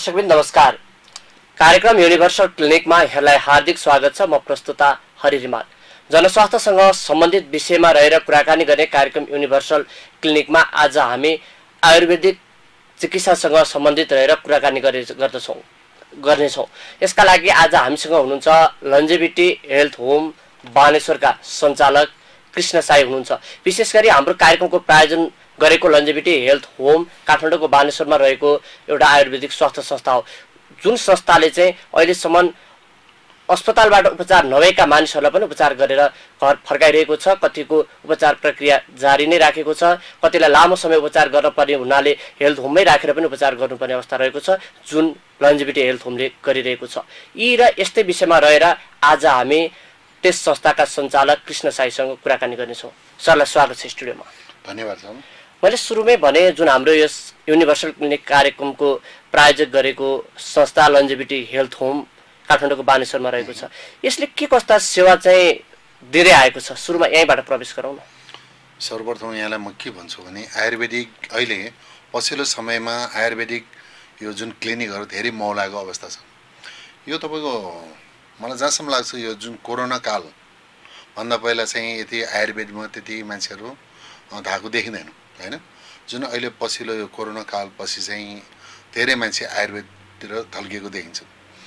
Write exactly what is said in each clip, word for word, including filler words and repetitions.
दर्शकबिन नमस्कार। कार्यक्रम युनिभर्सल क्लिनिकमा यहाँलाई हार्दिक स्वागत छ। म प्रस्तुता हरि रिमाल। जनस्वास्थ्यसँग सम्बन्धित विषयमा रहेर कुराकानी गर्ने कार्यक्रम युनिभर्सल क्लिनिकमा आज हामी आयुर्वेदिक चिकित्सासँग सम्बन्धित रहेर कुराकानी गर्दछौँ गर्नेछौँ। यसका लागि आज हामीसँग हुनुहुन्छ लन्जेभिटी हेल्थ होम बानेश्वरका सञ्चालक कृष्ण साई हुनुहुन्छ। विशेष गरी हाम्रो कार्यक्रमको प्रायोजन गरेको लन्जेभिटी हेल्थ होम काठमाडौँको बानेश्वरमा रहेको एउटा आयुर्वेदिक स्वास्थ्य संस्था हो, जुन संस्थाले चाहिँ अहिलेसम्म अस्पतालबाट उपचार नभएका मानिसहरूलाई पनि उपचार गरेर घर फर्काइरहेको छ। कतिको उपचार प्रक्रिया जारी नै राखेको छ, कतिलाई लामो समय उपचार गर्नुपर्ने हुनाले हेल्थ होममै राखेर पनि उपचार गर्नुपर्ने अवस्था रहेको छ, जुन लन्जेभिटी हेल्थ होमले गरिरहेको छ। यी र यस्तै विषयमा रहेर आज हामी त्यस संस्थाका सञ्चालक कृष्ण साईसँग कुराकानी गर्नेछौँ। सरलाई स्वागत छ स्टुडियोमा। धन्यवाद सर। मैले सुरुमै भने जुन हाम्रो यस युनिभर्सल क्लिनिक कार्यक्रमको प्रायोजक गरेको संस्था लन्जेभिटी हेल्थ होम काठमाडौँको बानेश्वरमा रहेको छ, यसले के कस्ता सेवा चाहिँ दिँदै आएको छ, सुरुमा यहीँबाट प्रवेश गरौँ न। सर्वप्रथम यहाँलाई म के भन्छु भने आयुर्वेदिक अहिले पछिल्लो समयमा आयुर्वेदिक यो जुन क्लिनिकहरू धेरै मौलाको अवस्था छ। यो तपाईँको मलाई जहाँसम्म लाग्छ यो जुन कोरोना काल भन्दा पहिला चाहिँ यति आयुर्वेदमा त्यति मान्छेहरू धाएको देखिँदैन हैन। जुन अहिले पछिल्लो यो कोरोना काल पछि चाहिँ धेरै मान्छे आयुर्वेदतिर ढल्किएको देखिन्छ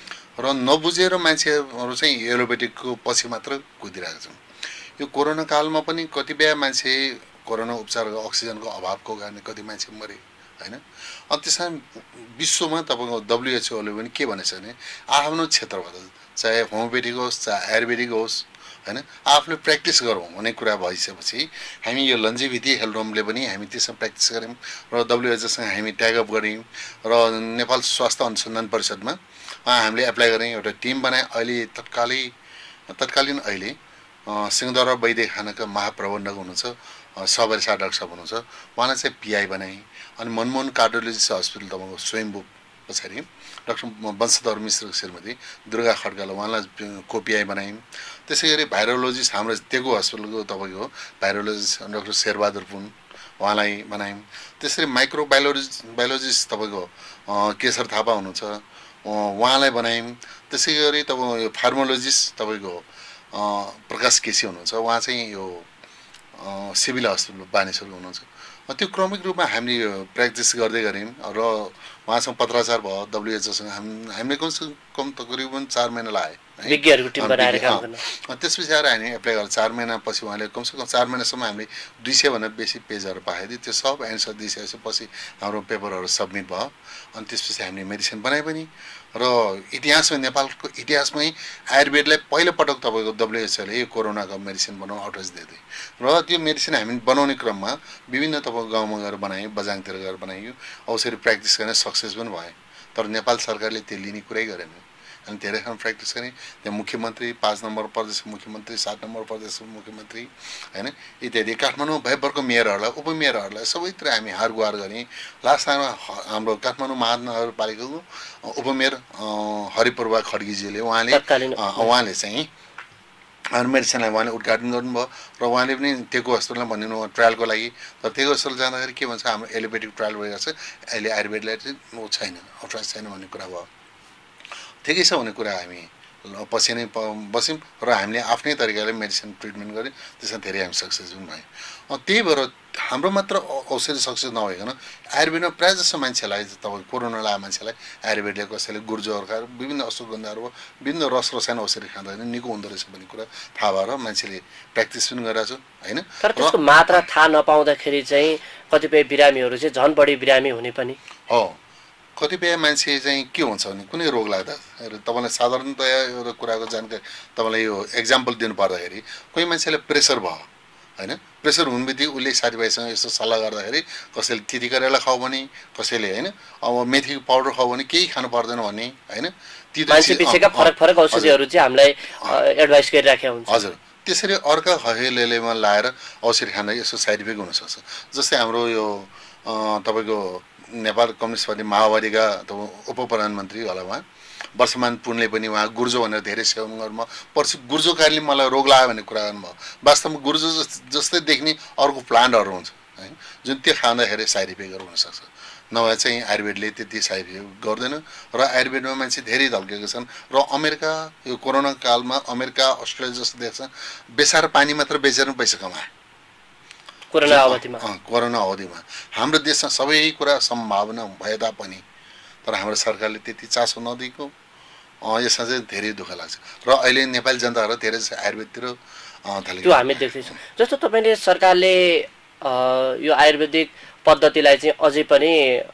र नबुझेर मान्छेहरू चाहिँ एलोपेथिकको पछि मात्र कुदिरहेको छन्। यो कोरोना कालमा पनि कतिपय मान्छे कोरोना उपचारको अक्सिजनको अभावको कारणले कति मान्छे मरे हैन। अनि त्यसमा विश्वमा तपाईँको डब्ल्युएचओले पनि के भनेछ भने आफ्नो क्षेत्रबाट चाहे होमियोपेथिक होस् चाहे आयुर्वेदिक होस् हैन आफूले प्र्याक्टिस गरौँ भन्ने कुरा भइसकेपछि हामी यो लन्जेभिटी हेल्थ होमले पनि हामी त्यसमा प्र्याक्टिस गऱ्यौँ र डब्ल्युएचओसँग हामी ट्यागअप गऱ्यौँ र नेपाल स्वास्थ्य अनुसन्धान परिषदमा हामीले एप्लाई गऱ्यौँ। एउटा टिम बनाए। अहिले तत्कालै तत्कालीन अहिले सिंहदरबार वैद्य खानाका महाप्रबन्धक हुनुहुन्छ सबरी शाह डाक्टर साहब हुनुहुन्छ, उहाँलाई चाहिँ पिआई बनाएँ। अनि मनमोहन कार्डियोलोजिस्ट हस्पिटल तपाईँको स्वयम्भू पछाडि डाक्टर वंशधर मिश्र श्रीमती दुर्गा खड्काल उहाँलाई को पिआई बनायौँ। त्यसै गरी भाइरोलोजिस्ट हाम्रो तेगु हस्पिटलको तपाईँको भाइरोलोजिस्ट डाक्टर शेरबहादुर पुन उहाँलाई बनायौँ। त्यसरी माइक्रोबायोलोजिस्ट बायोलोजिस्ट तपाईँको केशर थापा हुनुहुन्छ उहाँलाई बनायौँ। त्यसै गरी तपाईँको यो फार्मोलोजिस्ट तपाईँको प्रकाश केसी हुनुहुन्छ, उहाँ चाहिँ यो सिभिल हस्पिटल बानेश्वरको हुनुहुन्छ। त्यो क्रमिक रूपमा हामीले प्र्याक्टिस गर्दै गऱ्यौँ र उहाँसँग पत्राचार भयो डब्ल्युएचओसँग। हाम हामीले कमसे कम तकरिबन चार महिना लाग्यो विज्ञहरूको टिम बनाएर काम गर्न। त्यसपछि आएर हामी एप्लाई गरेर चार महिनापछि उहाँले कमसेकम चार महिनासम्म हामीले दुई सयभन्दा बेसी पेजहरू पाइदियो। त्यो सब एन्सर दिइसकेपछि हाम्रो पेपरहरू सब्मिट भयो। अनि त्यसपछि हामीले मेडिसिन बनाए पनि र इतिहासमा नेपालको इतिहासमै आयुर्वेदलाई पहिलोपटक तपाईँको डब्ल्युएचओले यो कोरोनाको मेडिसिन बनाउन अथोराइज दिँदै र त्यो मेडिसिन हामी बनाउने क्रममा विभिन्न तपाईँको गाउँमा गएर बनायौँ, बजाङतिर गएर बनाइयो। औषधि प्र्याक्टिस गर्ने सक्सेस पनि भयो, तर नेपाल सरकारले त्यो लिने कुरै गरेन। अनि धेरै ठाउँ प्र्याक्टिस गरेँ। त्यहाँ मुख्यमन्त्री, पाँच नम्बर प्रदेश मुख्यमन्त्री, सात नम्बर प्रदेश मुख्यमन्त्री होइन इत्यादि काठमाडौँ भएभरको मेयरहरूलाई उपमेयरहरूलाई सबैतिर हामी हार गुहार गरेँ। लास्ट टाइममा हाम्रो काठमाडौँ महानगरपालिकाको उपमेयर हरिप्रभा खड्गीजीले उहाँले उहाँले चाहिँ मेडिसिनलाई उहाँले उद्घाटन गर्नुभयो र उहाँले पनि तेगु हस्पिटलमा भनिनु ट्रायलको लागि। तर तेगु हस्पिटल जाँदाखेरि के भन्छ हाम्रो एलोपेथिक ट्रायल भइरहेको छ, अहिले आयुर्वेदलाई चाहिँ ऊ छैन, अथराइज छैन भन्ने कुरा भयो। ठिकै छ भन्ने कुरा हामी पछि नै बस्यौँ र हामीले आफ्नै तरिकाले मेडिसिन ट्रिटमेन्ट गऱ्यौँ। त्यसमा धेरै हामी सक्सेस पनि भयौँ। त्यही भएर हाम्रो मात्र औषधि सक्सेस नभइकन आयुर्वेदमा प्रायः जस्तो मान्छेलाई तपाईँ कोरोना लागेको मान्छेलाई आयुर्वेदले कसैले गुर्जोहरू खाएर विभिन्न अश्वगन्धाहरू भयो विभिन्न रस रसायन औषधि खाँदाखेरि निको हुँदो रहेछ भन्ने कुरा थाहा भएर मान्छेले प्र्याक्टिस पनि गरिरहेको छ होइन। तर त्यसको मात्रा थाहा नपाउँदाखेरि चाहिँ कतिपय बिरामीहरू चाहिँ झन् बढी बिरामी हुने पनि हो। कतिपय मान्छे चाहिँ के हुन्छ भने कुनै रोग लाग्दा तपाईँलाई साधारणतया एउटा कुराको जानकारी तपाईँलाई यो एक्जाम्पल दिनु पर्दाखेरि कोही मान्छेलाई प्रेसर भयो होइन, प्रेसर हुने बित्तिकै उसले साथीभाइसँग यस्तो सल्लाह गर्दाखेरि कसैले तिती करेला खाऊ भने, कसैले होइन अब मेथीको पाउडर खाऊ भने केही खानु पर्दैन भन्ने होइन। मान्छेपिछेका फरक फरक औषधिहरू चाहिँ हामीलाई एडभाइस गरिराखेको हुन्छ। हजुर, त्यसरी अर्का हहेलेलेमा लाएर औषधि खाँदा यसो साइड इफेक्ट हुनसक्छ। जस्तै हाम्रो यो तपाईँको नेपाल कम्युनिस्ट पार्टी माओवादीका उप प्रधानमन्त्री होला उहाँ वर्षमान पुनले पनि उहाँ गुर्जो भनेर धेरै सेवन गर्नुभयो। पछि गुर्जो कारणले मलाई रोग लाग्यो भन्ने कुरा गर्नुभयो। वास्तवमा गुर्जो जस्तै देख्ने अर्को प्लान्टहरू हुन्छ है जुन त्यो खाँदाखेरि साइड इफेक्टहरू हुनसक्छ। नभए चाहिँ आयुर्वेदले त्यति साइड गर्दैन र आयुर्वेदमा मान्छे धेरै ढल्केका छन् र अमेरिका यो कोरोना कालमा अमेरिका अस्ट्रेलिया जस्तो देश बेसार पानी मात्र बेचेर पैसा कमाए कोरोना अवधिमा कोरोना अवधिमा हाम्रो देशमा सबै कुरा सम्भावना भए तापनि तर हाम्रो सरकारले त्यति चासो नदिएको यसमा चाहिँ धेरै दुःख लाग्छ र अहिले नेपाली जनताहरू धेरै आयुर्वेदतिर त्यो हामी देख्दैछौँ। जस्तो तपाईँले सरकारले यो आयुर्वेदिक पद्धतिलाई चाहिँ अझै पनि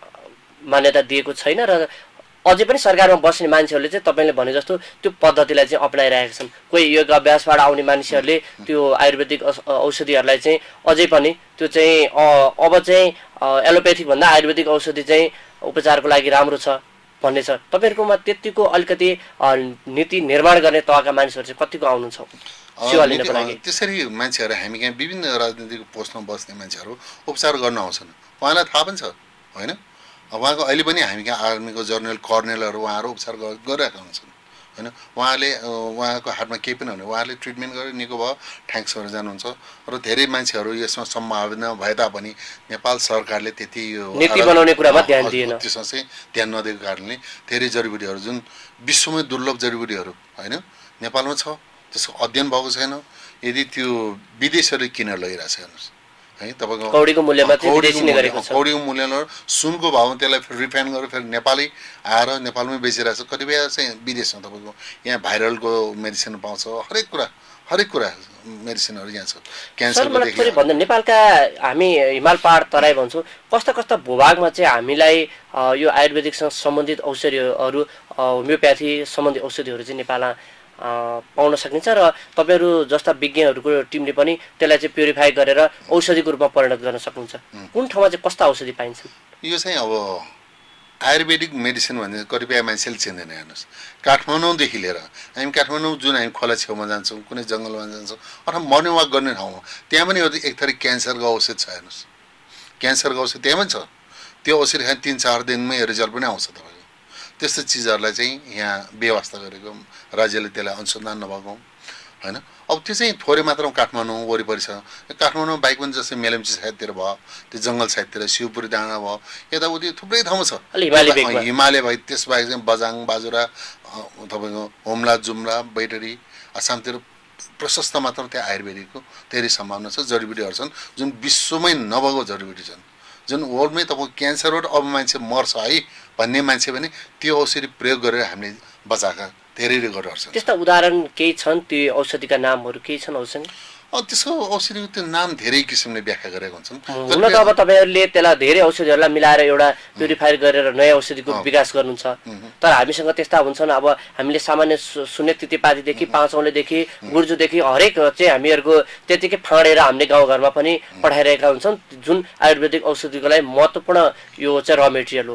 मान्यता दिएको छैन र अझै पनि सरकारमा बस्ने मान्छेहरूले चाहिँ तपाईँले भने जस्तो त्यो पद्धतिलाई चाहिँ अपनाइरहेका छन्। कोही योग अभ्यासबाट आउने मानिसहरूले त्यो आयुर्वेदिक औषधिहरूलाई चाहिँ अझै पनि त्यो चाहिँ अब चाहिँ एलोपेथिक भन्दा आयुर्वेदिक औषधि चाहिँ उपचारको लागि राम्रो छ भन्ने छ। तपाईँहरूकोमा त्यतिको अलिकति नीति निर्माण गर्ने तहका मानिसहरू चाहिँ कतिको आउनुहुन्छ सेवा लिनको लागि? त्यसरी मान्छेहरू हामी कहाँ विभिन्न राजनीतिक पोस्टमा बस्ने मान्छेहरू उपचार गर्न आउँछन्, उहाँलाई थाहा पनि छ होइन। उहाँको अहिले पनि हामी कहाँ आर्मीको जर्नल कर्नेलहरू उहाँहरू उपचार गरिरहेका हुन्छन् होइन। उहाँले उहाँको हातमा केही पनि हुने उहाँहरूले ट्रिटमेन्ट गरेर निको भयो ठ्याङ्क्सहरू जानुहुन्छ र धेरै मान्छेहरू यसमा सम्भावना भए तापनि नेपाल सरकारले त्यति यो नीति बनाउने कुरामा ध्यान दिएन, त्यसमा चाहिँ ध्यान नदिएको कारणले धेरै जडीबुटीहरू जुन विश्वमै दुर्लभ जडीबुटीहरू होइन नेपालमा छ त्यसको अध्ययन भएको छैन। यदि त्यो विदेशहरूले किनेर लगिरहेको छ हेर्नुहोस् है तपाईँको कौडीको मूल्यमा चाहिँ विदेशी नै गरेको छ। कौडीको मूल्यमा सुनको भावमा त्यसलाई फेरि रिफाइन गरेर फेरि नेपाली आएर नेपालमै बेचिरहेको छ। कतिपय चाहिँ विदेशमा तपाईँको यहाँ भाइरलको मेडिसिन पाउँछ, हरेक कुरा हरेक कुरा मेडिसिनहरू यहाँ छ। क्यान्सर भन्दा नेपालका हामी हिमाल पहाड तराई भन्छौँ, कस्ता कस्ता भूभागमा चाहिँ हामीलाई यो आयुर्वेदिकसँग सम्बन्धित औषधिहरू होमियोप्याथी सम्बन्धी औषधिहरू चाहिँ नेपालमा पाउन सकिन्छ र तपाईँहरू जस्ता विज्ञहरूको टिमले पनि त्यसलाई चाहिँ प्युरिफाई गरेर औषधिको रूपमा परिणत गर्न सक्नुहुन्छ? कुन ठाउँमा चाहिँ कस्ता औषधि पाइन्छ? यो चाहिँ अब आयुर्वेदिक मेडिसिन भन्ने कतिपय मान्छेले चिन्दैन हेर्नुहोस्। काठमाडौँदेखि लिएर हामी काठमाडौँ जुन हामी खोला छेउमा जान्छौँ, कुनै जङ्गलमा जान्छौँ अथवा मर्निङ वाक गर्ने ठाउँमा त्यहाँ पनि एक थरी क्यान्सरको औषध छ हेर्नुहोस्। क्यान्सरको औषध त्यहाँ पनि छ। त्यो औषधि खाने तिन चार दिनमै रिजल्ट पनि आउँछ तपाईँको। त्यस्तो चिजहरूलाई चाहिँ यहाँ व्यवस्था गरेको राज्यले त्यसलाई अनुसन्धान नभएको होइन। अब त्यो चाहिँ थोरै मात्रामा काठमाडौँ वरिपरि छ। काठमाडौँ बाइक पनि जस्तै मेलम्ची साइडतिर भयो, त्यो जङ्गल साइडतिर शिवपुरी डाँडा भयो, यताउति थुप्रै ठाउँमा छ हिमालय भयो। त्यसबाहेक चाहिँ बजाङ बाजुरा तपाईँको हुम्ला जुम्ला बैतडी आसामतिर प्रशस्त मात्रामा त्यहाँ आयुर्वेदिकको धेरै सम्भावना छ। जडीबुटीहरू छन् जुन विश्वमै नभएको जडीबुटी छन्, जुन वर्ल्डमै तपाईँको क्यान्सरबाट अब मान्छे मर्छ है भन्ने मान्छे पनि त्यो औषधि प्रयोग गरेर हामीले बचाएका धेरै रेकर्डहरू छन्। त्यस्ता उदाहरण केही छन्? त्यो औषधिका नामहरू केही छन् औषधि? त्यसको औषधिको त्यो नाम धेरै किसिमले व्याख्या गरेका हुन्छन्। हुन त अब तपाईँहरूले त्यसलाई धेरै औषधिहरूलाई मिलाएर एउटा प्युरिफाई गरेर नयाँ औषधिको विकास गर्नुहुन्छ, तर हामीसँग त्यस्ता हुन्छन्। अब हामीले सामान्य शून्य तितेपातीदेखि पाँचौँलेदेखि गुर्जुदेखि हरेक चाहिँ हामीहरूको त्यतिकै फाँडेर हामीले गाउँघरमा पनि पठाइरहेका हुन्छन्, जुन आयुर्वेदिक औषधिको लागि महत्त्वपूर्ण यो चाहिँ र मेटेरियल हो।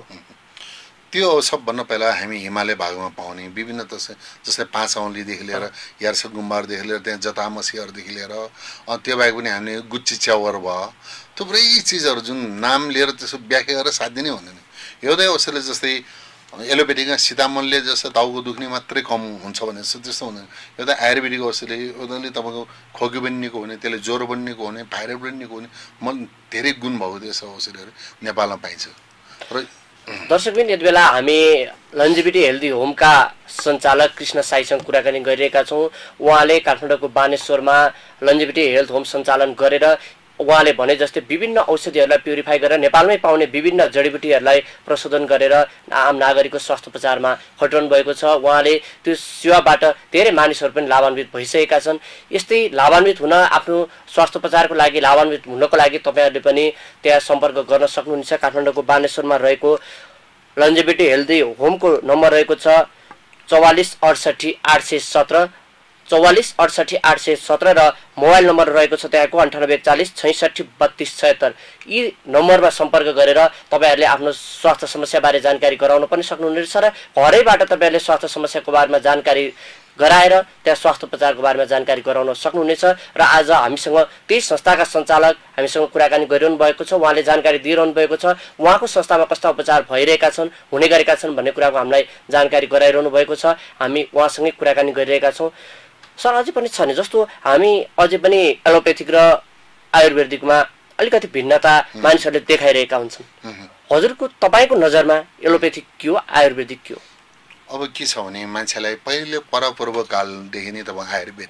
त्यो सबभन्दा पहिला हामी हिमालय भागमा पाउने विभिन्न जस्तै जस्तै पाँच औँलीदेखि लिएर यार्स गुम्बारदेखि लिएर त्यहाँ जतामसीहरूदेखि लिएर त्यो बाहेक पनि हामीले गुच्ची च्यावर भयो, थुप्रै चिजहरू जुन नाम लिएर त्यसो व्याख्या गरेर साध्य नै हुँदैन। एउटै औषधले जस्तै एलोपेथिकमा सीतामलले जस्तो टाउको दुख्ने मात्रै कम हुन्छ भने जस्तो त्यस्तो हुँदैन। एउटा आयुर्वेदिक औषधले उनीहरूले तपाईँको खोकी पनि निको हुने, त्यसले ज्वरो पनि निको हुने, भाइरल पनि निको हुने मन धेरै गुण भएको त्यस्तो औषधिहरू नेपालमा पाइन्छ। र दर्शकबिन यति बेला हामी लन्जिभिटी हेल्दी होमका सञ्चालक कृष्ण साईसँग कुराकानी गरिरहेका छौँ। उहाँले काठमाडौँको बानेश्वरमा लन्जिभिटी हेल्थ होम सञ्चालन गरेर उहाँले भने जस्तै विभिन्न औषधिहरूलाई प्युरिफाई गरेर नेपालमै पाउने विभिन्न जडीबुटीहरूलाई प्रशोधन गरेर आम नागरिकको स्वास्थ्य उपचारमा खटाउनु भएको छ। उहाँले त्यो सेवाबाट धेरै मानिसहरू पनि लाभान्वित भइसकेका छन्। यस्तै लाभान्वित हुन, आफ्नो स्वास्थ्य उपचारको लागि लाभान्वित हुनको लागि तपाईँहरूले पनि त्यहाँ सम्पर्क गर्न सक्नुहुनेछ। काठमाडौँको बानेश्वरमा रहेको लन्जिभिटी हेल्दी होमको नम्बर रहेको छ चौवालिस अडसठी आठ सय सत्र चौवालिस अडसठी आठ सय सत्र र मोबाइल नम्बर रहेको छ त्यहाँको अन्ठानब्बे एकचालिस छैसठी बत्तिस छयत्तर। यी नम्बरमा सम्पर्क गरेर तपाईँहरूले आफ्नो स्वास्थ्य समस्याबारे जानकारी गराउन पनि सक्नुहुनेछ र घरैबाट तपाईँहरूले स्वास्थ्य समस्याको बारेमा जानकारी गराएर त्यहाँ स्वास्थ्य उपचारको बारेमा जानकारी गराउन सक्नुहुनेछ। र आज हामीसँग त्यही संस्थाका सञ्चालक हामीसँग कुराकानी गरिरहनु भएको छ। उहाँले जानकारी दिइरहनु भएको छ उहाँको संस्थामा कस्ता उपचार भइरहेका छन्, हुने गरेका छन् भन्ने कुराको हामीलाई जानकारी गराइरहनु भएको छ। हामी उहाँसँगै कुराकानी गरिरहेका छौँ। सर, अझै पनि छ नि, जस्तो हामी अझै पनि एलोपेथिक र आयुर्वेदिकमा अलिकति भिन्नता मानिसहरूले देखाइरहेका हुन्छन्। हजुरको तपाईँको नजरमा एलोपेथिक के हो आयुर्वेदिक के हो? अब के छ भने मान्छेलाई पहिले परपूर्व कालदेखि नै तपाईँ आयुर्वेद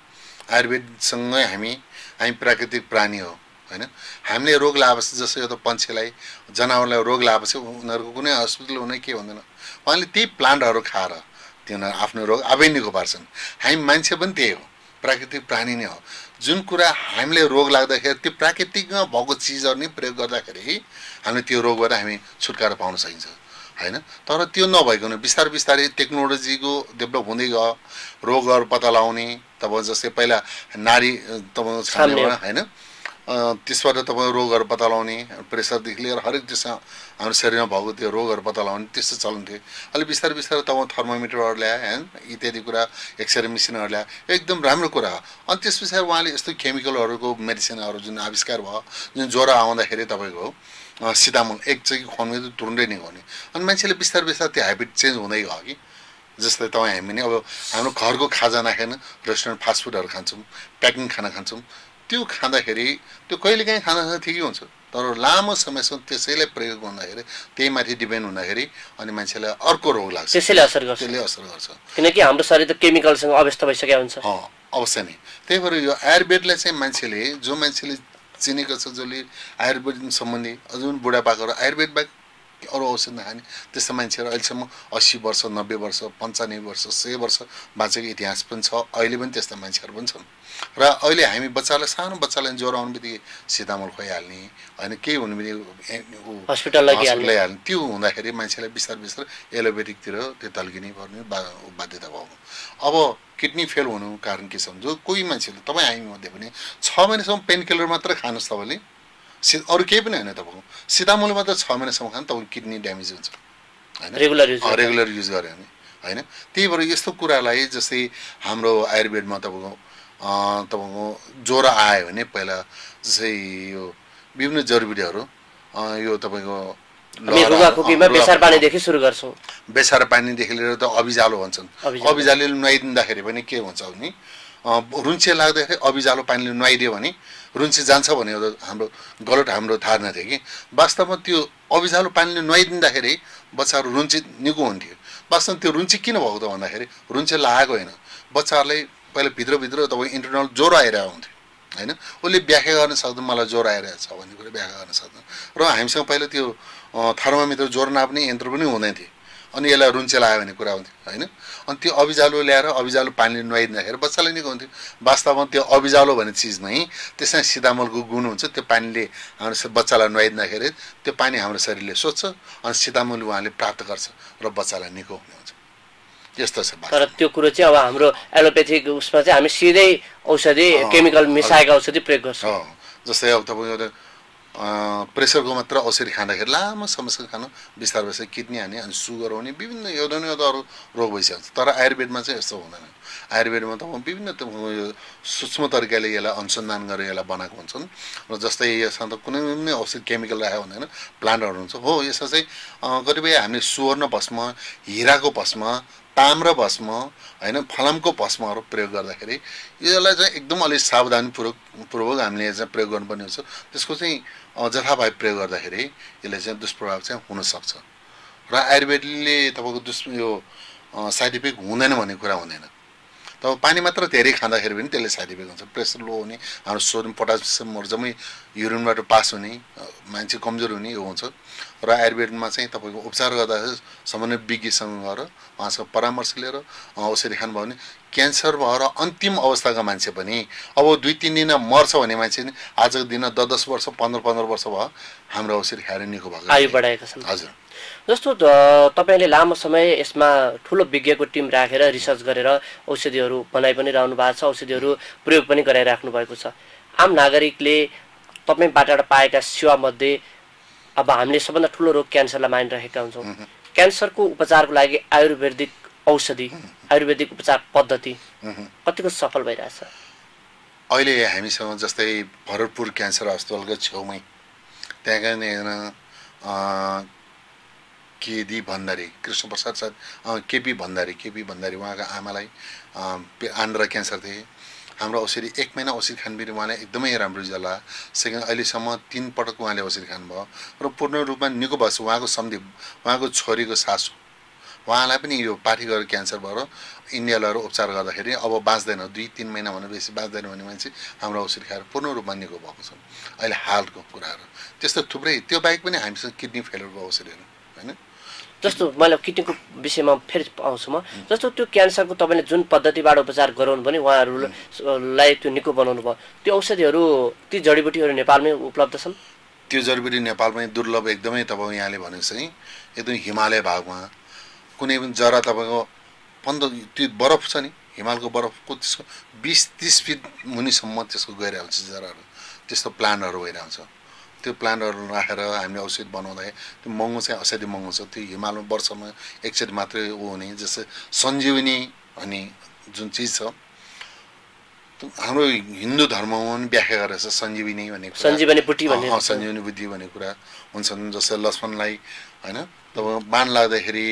आयुर्वेदसँगै हामी हामी प्राकृतिक प्राणी हो होइन। हामीले रोग लागेपछि जस्तो यो त पन्छीलाई जनावरलाई रोग लागेपछि उनीहरूको कुनै हस्पिटल हुने के हुँदैन, उहाँले त्यही प्लान्टहरू खाएर तिनीहरू आफ्नो रोग आफै निको पार्छन्। हामी मान्छे पनि त्यही हो, प्राकृतिक प्राणी नै हो। जुन कुरा हामीले रोग लाग्दाखेरि त्यो प्राकृतिकमा भएको चिजहरू नै प्रयोग गर्दाखेरि हामीले त्यो रोगबाट हामी छुटकारा पाउन सकिन्छ होइन। तर त्यो नभइकन बिस्तारै बिस्तारै टेक्नोलोजीको डेभलप हुँदै गयो, रोगहरू पत्ता लगाउने तपाईँ जस्तै पहिला नारी तपाईँको छान्ने होइन, त्यसबाट तपाईँ रोगहरू पत्ता लगाउने प्रेसरदेखि लिएर हरेक त्यसमा हाम्रो शरीरमा भएको त्यो रोगहरू पत्ता लगाउने त्यस्तो चलन थियो। अहिले बिस्तारै बिस्तारै तपाईँ थर्मोमिटरहरू ल्याए होइन, इत्यादि कुरा एक्सरे मेसिनहरू ल्याए, एकदम राम्रो कुरा हो। अनि त्यस पछाडि उहाँले यस्तो केमिकलहरूको मेडिसिनहरू जुन आविष्कार भयो, जुन ज्वरो आउँदाखेरि तपाईँको सितामोल एक चाहिँ खुवाउनु त तुरुन्तै नै गर्ने, अनि मान्छेले बिस्तारै बिस्तारै त्यो हेबिट चेन्ज हुँदै गयो कि। जस्तै तपाईँ हामी नि अब हाम्रो घरको खाजा नखाएन रेस्टुरेन्ट फास्टफुडहरू खान्छौँ, प्याकिङ खाना खान्छौँ, त्यो खाँदाखेरि त्यो कहिलेकाहीँ खाँदा ठिकै हुन्छ, तर लामो समयसम्म त्यसैलाई प्रयोग गर्दाखेरि त्यही माथि डिपेन्ड हुँदाखेरि अनि मान्छेलाई अर्को रोग लाग्छ, त्यसैले असर गर्छ त्यसले असर गर्छ किनकि हाम्रो शरीर त केमिकलसँग अवस्था भइसकेको हुन्छ। अवश्य नै। त्यही भएर यो आयुर्वेदलाई चाहिँ मान्छेले जो मान्छेले चिनेको छ, जसले आयुर्वेद सम्बन्धी जुन बुढापाकाहरू आयुर्वेद बाहेक अरू औषध नखाने त्यस्तो मान्छेहरू अहिलेसम्म अस्सी वर्ष नब्बे वर्ष पन्चानब्बे वर्ष सय वर्ष बाँचेको इतिहास पनि छ, अहिले पनि त्यस्ता मान्छेहरू पनि छन्। र अहिले हामी बच्चालाई सानो बच्चालाई ज्वरो आउने बित्तिकै सितामोल खुवाइहाल्ने होइन, केही हुने बित्तिकै हस्पिटल लगिहाल्ने, त्यो हुँदाखेरि मान्छेलाई बिस्तारै बिस्तारै एलोपेथिकतिर त्यो तल्किने पर्ने बाध्यता भयो। अब किडनी फेल हुनुको कारण के छ भने जो कोही मान्छेले तपाईँ हामी मध्ये पनि छ महिनासम्म पेन किलर मात्र खानुहोस् तपाईँले, अरू केही पनि होइन, तपाईँको सितामोल मात्र छ महिनासम्म खानु तपाईँको किडनी ड्यामेज हुन्छ होइन, रेगुलर युज रेगुलर युज गऱ्यो भने होइन। त्यही भएर यस्तो कुरालाई जस्तै हाम्रो आयुर्वेदमा तपाईँको तपाईँको ज्वरो आयो भने पहिला जस्तै यो विभिन्न जडीबुटीहरू यो तपाईँको बेसार पानीदेखि सुरु गर्छौँ, बेसार पानीदेखि लिएर त अभिजालो भन्छन्, अभिजालोले नुहाइदिँदाखेरि पनि के हुन्छ भने रुन्चे लाग्दाखेरि अभिजालो पानीले नुहाइदियो भने रुन्चे जान्छ भने हाम्रो गलत हाम्रो धारणा थियो कि वास्तवमा त्यो अभिजालो पानीले नुहाइदिँदाखेरि बच्चाहरू रुन्चे निको हुन्थ्यो। वास्तवमा त्यो रुन्चे किन भएको त भन्दाखेरि रुन्चे लागेको होइन, बच्चाहरूलाई पहिला भित्रभित्र तपाईँ इन्टरनल ज्वरो आइरहेको हुन्थ्यो होइन, उसले व्याख्या गर्न सक्दैन मलाई ज्वरो आइरहेको छ भन्ने कुरा व्याख्या गर्न सक्दैन। र हामीसँग पहिला त्यो थर्मोमिटर ज्वरो नाप्ने यन्त्र पनि हुँदैन थियो, अनि यसलाई रुन्चे लाग्यो भन्ने कुरा हुन्थ्यो होइन। अनि त्यो अभिजालो ल्याएर अभिजालो पानीले नुहाइदिँदाखेरि बच्चालाई निको हुन्थ्यो। वास्तवमा त्यो अभिजालो भन्ने चिजमै त्यसमा सितामोलको गुण हुन्छ, त्यो पानीले हाम्रो बच्चालाई नुहाइदिँदाखेरि त्यो पानी हाम्रो शरीरले सोच्छ अनि सितामोल उहाँले प्राप्त गर्छ र बच्चालाई निको हुने हुन्छ, यस्तो छ। तर त्यो कुरो चाहिँ अब हाम्रो एलोपेथिक उसमा चाहिँ हामी सिधै औषधि केमिकल मिसाएका औषधि प्रयोग गर्छौँ। जस्तै अब तपाईँको प्रेसरको मात्र औषधि खाँदाखेरि लामो समयसम्म खानु बिस्तारै बिस्तारै किडनी हाने अनि सुगर हुने विभिन्न एउटा न एउटा अरू रोग भइसक्छ। तर आयुर्वेदमा चाहिँ यस्तो हुँदैन। आयुर्वेदमा त विभिन्न यो सूक्ष्म तरिकाले यसलाई अनुसन्धान गरेर यसलाई बनाएको हुन्छन् र जस्तै यसमा त कुनै पनि औषध केमिकल राखेको हुँदैन, प्लान्टहरू हुन्छ। हो यसमा चाहिँ कतिपय हामीले सुवर्ण भस्म, हिराको भस्म, ताम्र भस्म होइन, फलामको भस्महरू प्रयोग गर्दाखेरि यसलाई चाहिँ एकदम अलिक सावधानीपूर्वक पूर्वक हामीले चाहिँ प्रयोग गर्नुपर्ने हुन्छ। त्यसको चाहिँ जथाभावी प्रयोग गर्दाखेरि यसले चाहिँ दुष्प्रभाव चाहिँ हुनसक्छ र आयुर्वेदले तपाईँको दुष् यो साइड इफेक्ट हुँदैन भन्ने कुरा हुँदैन। तब पानी मात्र धेरै खाँदाखेरि पनि त्यसले साइड इफेक्ट हुन्छ, प्रेसर लो हुने, हाम्रो सोडियम पोटासियमहरू जम्मै युरिनबाट पास हुने, मान्छे कमजोर हुने यो हुन्छ। र आयुर्वेदमा चाहिँ तपाईँको उपचार गर्दाखेरि सामान्य विज्ञसँग गएर उहाँसँग परामर्श लिएर औषधि खानुभयो भने क्यान्सर भएर अन्तिम अवस्थाका मान्छे पनि अब दुई तिन दिन मर्छ भने मान्छे नि आजको दिन दस दस वर्ष पन्ध्र पन्ध्र वर्ष भयो हाम्रो औषधि खाएर निको भएको आयु बढाएका छन्। हजुर, जस्तो तपाईँले लामो समय यसमा ठुलो विज्ञको टिम राखेर रिसर्च गरेर औषधिहरू बनाइ पनि रहनु भएको छ, औषधिहरू प्रयोग पनि गराइराख्नु भएको छ। आम नागरिकले तपाईँबाट पाएका सेवामध्ये अब हामीले सबभन्दा ठुलो रोग क्यान्सरलाई मानिरहेका हुन्छौँ। क्यान्सरको उपचारको लागि आयुर्वेदिक औषधि, आयुर्वेदिक उपचार पद्धति कतिको सफल भइरहेछ? अहिले हामीसँग जस्तै भरतपुर क्यान्सर अस्पतालको छेउमै त्यहाँका केदी भण्डारी, कृष्ण प्रसाद साथ केपी भण्डारी केपी भण्डारी उहाँका आमालाई आन्द्रा क्यान्सर थिए। हाम्रो औषधि एक महिना औषधि खानबिर उहाँले एकदमै राम्रो रिजल्ट आयो। सेकेन्ड अहिलेसम्म तीन पटक उहाँले औषधि खानुभयो र पूर्ण रूपमा निको भएको छ। उहाँको सम्धि उहाँको छोरीको सासू उहाँलाई पनि यो पाठीगत क्यान्सर भएर इन्डिया लगेर उपचार गर्दाखेरि अब बाँच्दैन, दुई तिन महिना भन्दा बेसी बाँच्दैन भन्ने मान्छे हाम्रो औषधि खाएर पूर्ण रूपमा निको भएको छ अहिले हालको कुराहरू। त्यस्तो थुप्रै त्यो बाहेक पनि हामीसँग किडनी फेलरको औषधिहरू होइन। जस्तो मैले किडनीको विषयमा फेरि आउँछु म। जस्तो त्यो क्यान्सरको तपाईँले जुन पद्धतिबाट उपचार गराउनु भने उहाँहरूलाई त्यो निको बनाउनु भयो, त्यो औषधिहरू ती जडीबुटीहरू नेपालमै उपलब्ध छन्? त्यो जडीबुटी नेपालमै दुर्लभ एकदमै। तपाईँ यहाँले भने चाहिँ एकदम हिमालय भागमा कुनै पनि जरा तपाईँको पन्ध्र त्यो बरफ छ नि हिमालको बरफको त्यसको बिस तिस फिट मुनिसम्म त्यसको गइरहेको छ जराहरू। त्यस्तो प्लान्टहरू भइरहेको छ। त्यो प्लान्टहरू राखेर हामीले औषधि बनाउँदाखेरि त्यो महँगो चाहिँ औषधि महँगो छ। त्यो हिमालमा वर्षमा एकचोटि मात्रै ऊ हुने जस्तै सञ्जीवनी भन्ने जुन चिज छ हाम्रो हिन्दू धर्ममा पनि व्याख्या गरेको छ सञ्जीवनी भन्ने कुरा। सञ्जीवनी बुटी भन्ने सञ्जीवनी बुद्धि भन्ने कुरा हुन्छन्। जस्तै लक्ष्मणलाई होइन तपाईँको बाण लाग्दाखेरि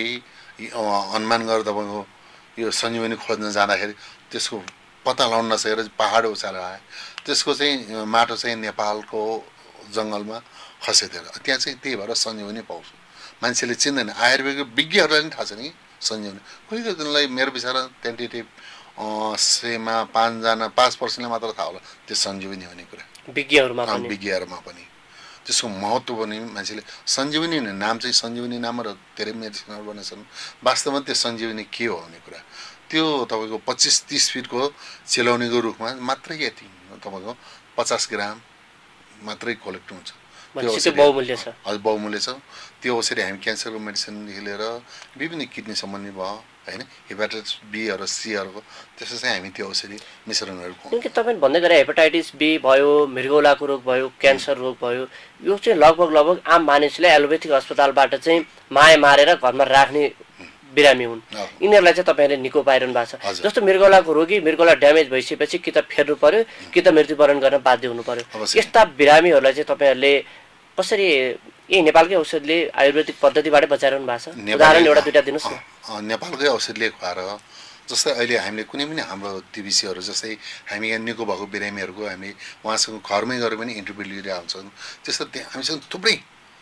अनुमान गरेर तपाईँको यो सञ्जीवनी खोज्न जाँदाखेरि त्यसको पत्ता लगाउन नसकेर पहाड उचालेर आयो। त्यसको चाहिँ माटो चाहिँ नेपालको जङ्गलमा खसेथेर त्यहाँ चाहिँ त्यही भएर सञ्जीवनी पाउँछ। मान्छेले चिन्दैन, आयुर्वेदिक विज्ञहरूलाई पनि थाहा छ नि सञ्जीवनी। कोही कोहीलाई मेरो विचारमा टेन्टेटिभ सेमा पाँचजना पाँच पर्सेन्टले मात्र थाहा होला त्यो सञ्जीवनी भन्ने कुरा विज्ञहरूमा पनि विज्ञहरूमा पनि त्यसको महत्त्व पनि मान्छेले सञ्जीवनी भन्ने नाम चाहिँ सञ्जीवनी नाम र धेरै मेडिसिनहरू बनेछन्। वास्तवमा त्यो सञ्जीवनी के हो भन्ने कुरा त्यो तपाईँको पच्चिस तिस फिटको चिलाउनेको रुखमा मात्रै यति तपाईँको पचास ग्राम मात्रै कलेक्ट हुन्छ। त्यो बहुमूल्य छ। हजुर बहुमूल्य छ। त्यो औषधि हामी क्यान्सरको मेडिसिनदेखि लिएर विभिन्न किडनी सम्बन्धी भयो होइन हेपाटाइटिस बीहरू सीहरूको त्यसो चाहिँ हामी त्यो औषधि मिश्रणहरू किनकि तपाईँले भन्दै गरे हेपाटाइटिस बी भयो, मृगौलाको रोग भयो, क्यान्सर रोग भयो, यो चाहिँ लगभग लगभग आम मानिसले एलोपेथिक अस्पतालबाट चाहिँ माया मारेर घरमा राख्ने बिरामी हुन्। यिनीहरूलाई चाहिँ तपाईँहरूले निको पाइरहनु भएको छ। जस्तो मृगौलाको रोगी मृगौला ड्यामेज भइसकेपछि कि त फेर्नु पर्यो कि त मृत्युवरण गर्न बाध्य हुनु पर्यो। यस्ता बिरामीहरूलाई चाहिँ तपाईँहरूले कसरी यही नेपालकै औषधिले आयुर्वेदिक पद्धतिबाटै बचाइरहनु भएको छ? उदाहरण एउटा दुईवटा दिनुहोस् न। नेपालकै औषधिले खुवाएर जस्तै अहिले हामीले कुनै पनि हाम्रो टिबिसीहरू जस्तै हामी यहाँ निको भएको बिरामीहरूको हामी उहाँसँग घरमै गएर पनि इन्टरभ्यू लिएर आउँछौँ। त्यस्तो त्यहाँ हामीसँग थुप्रै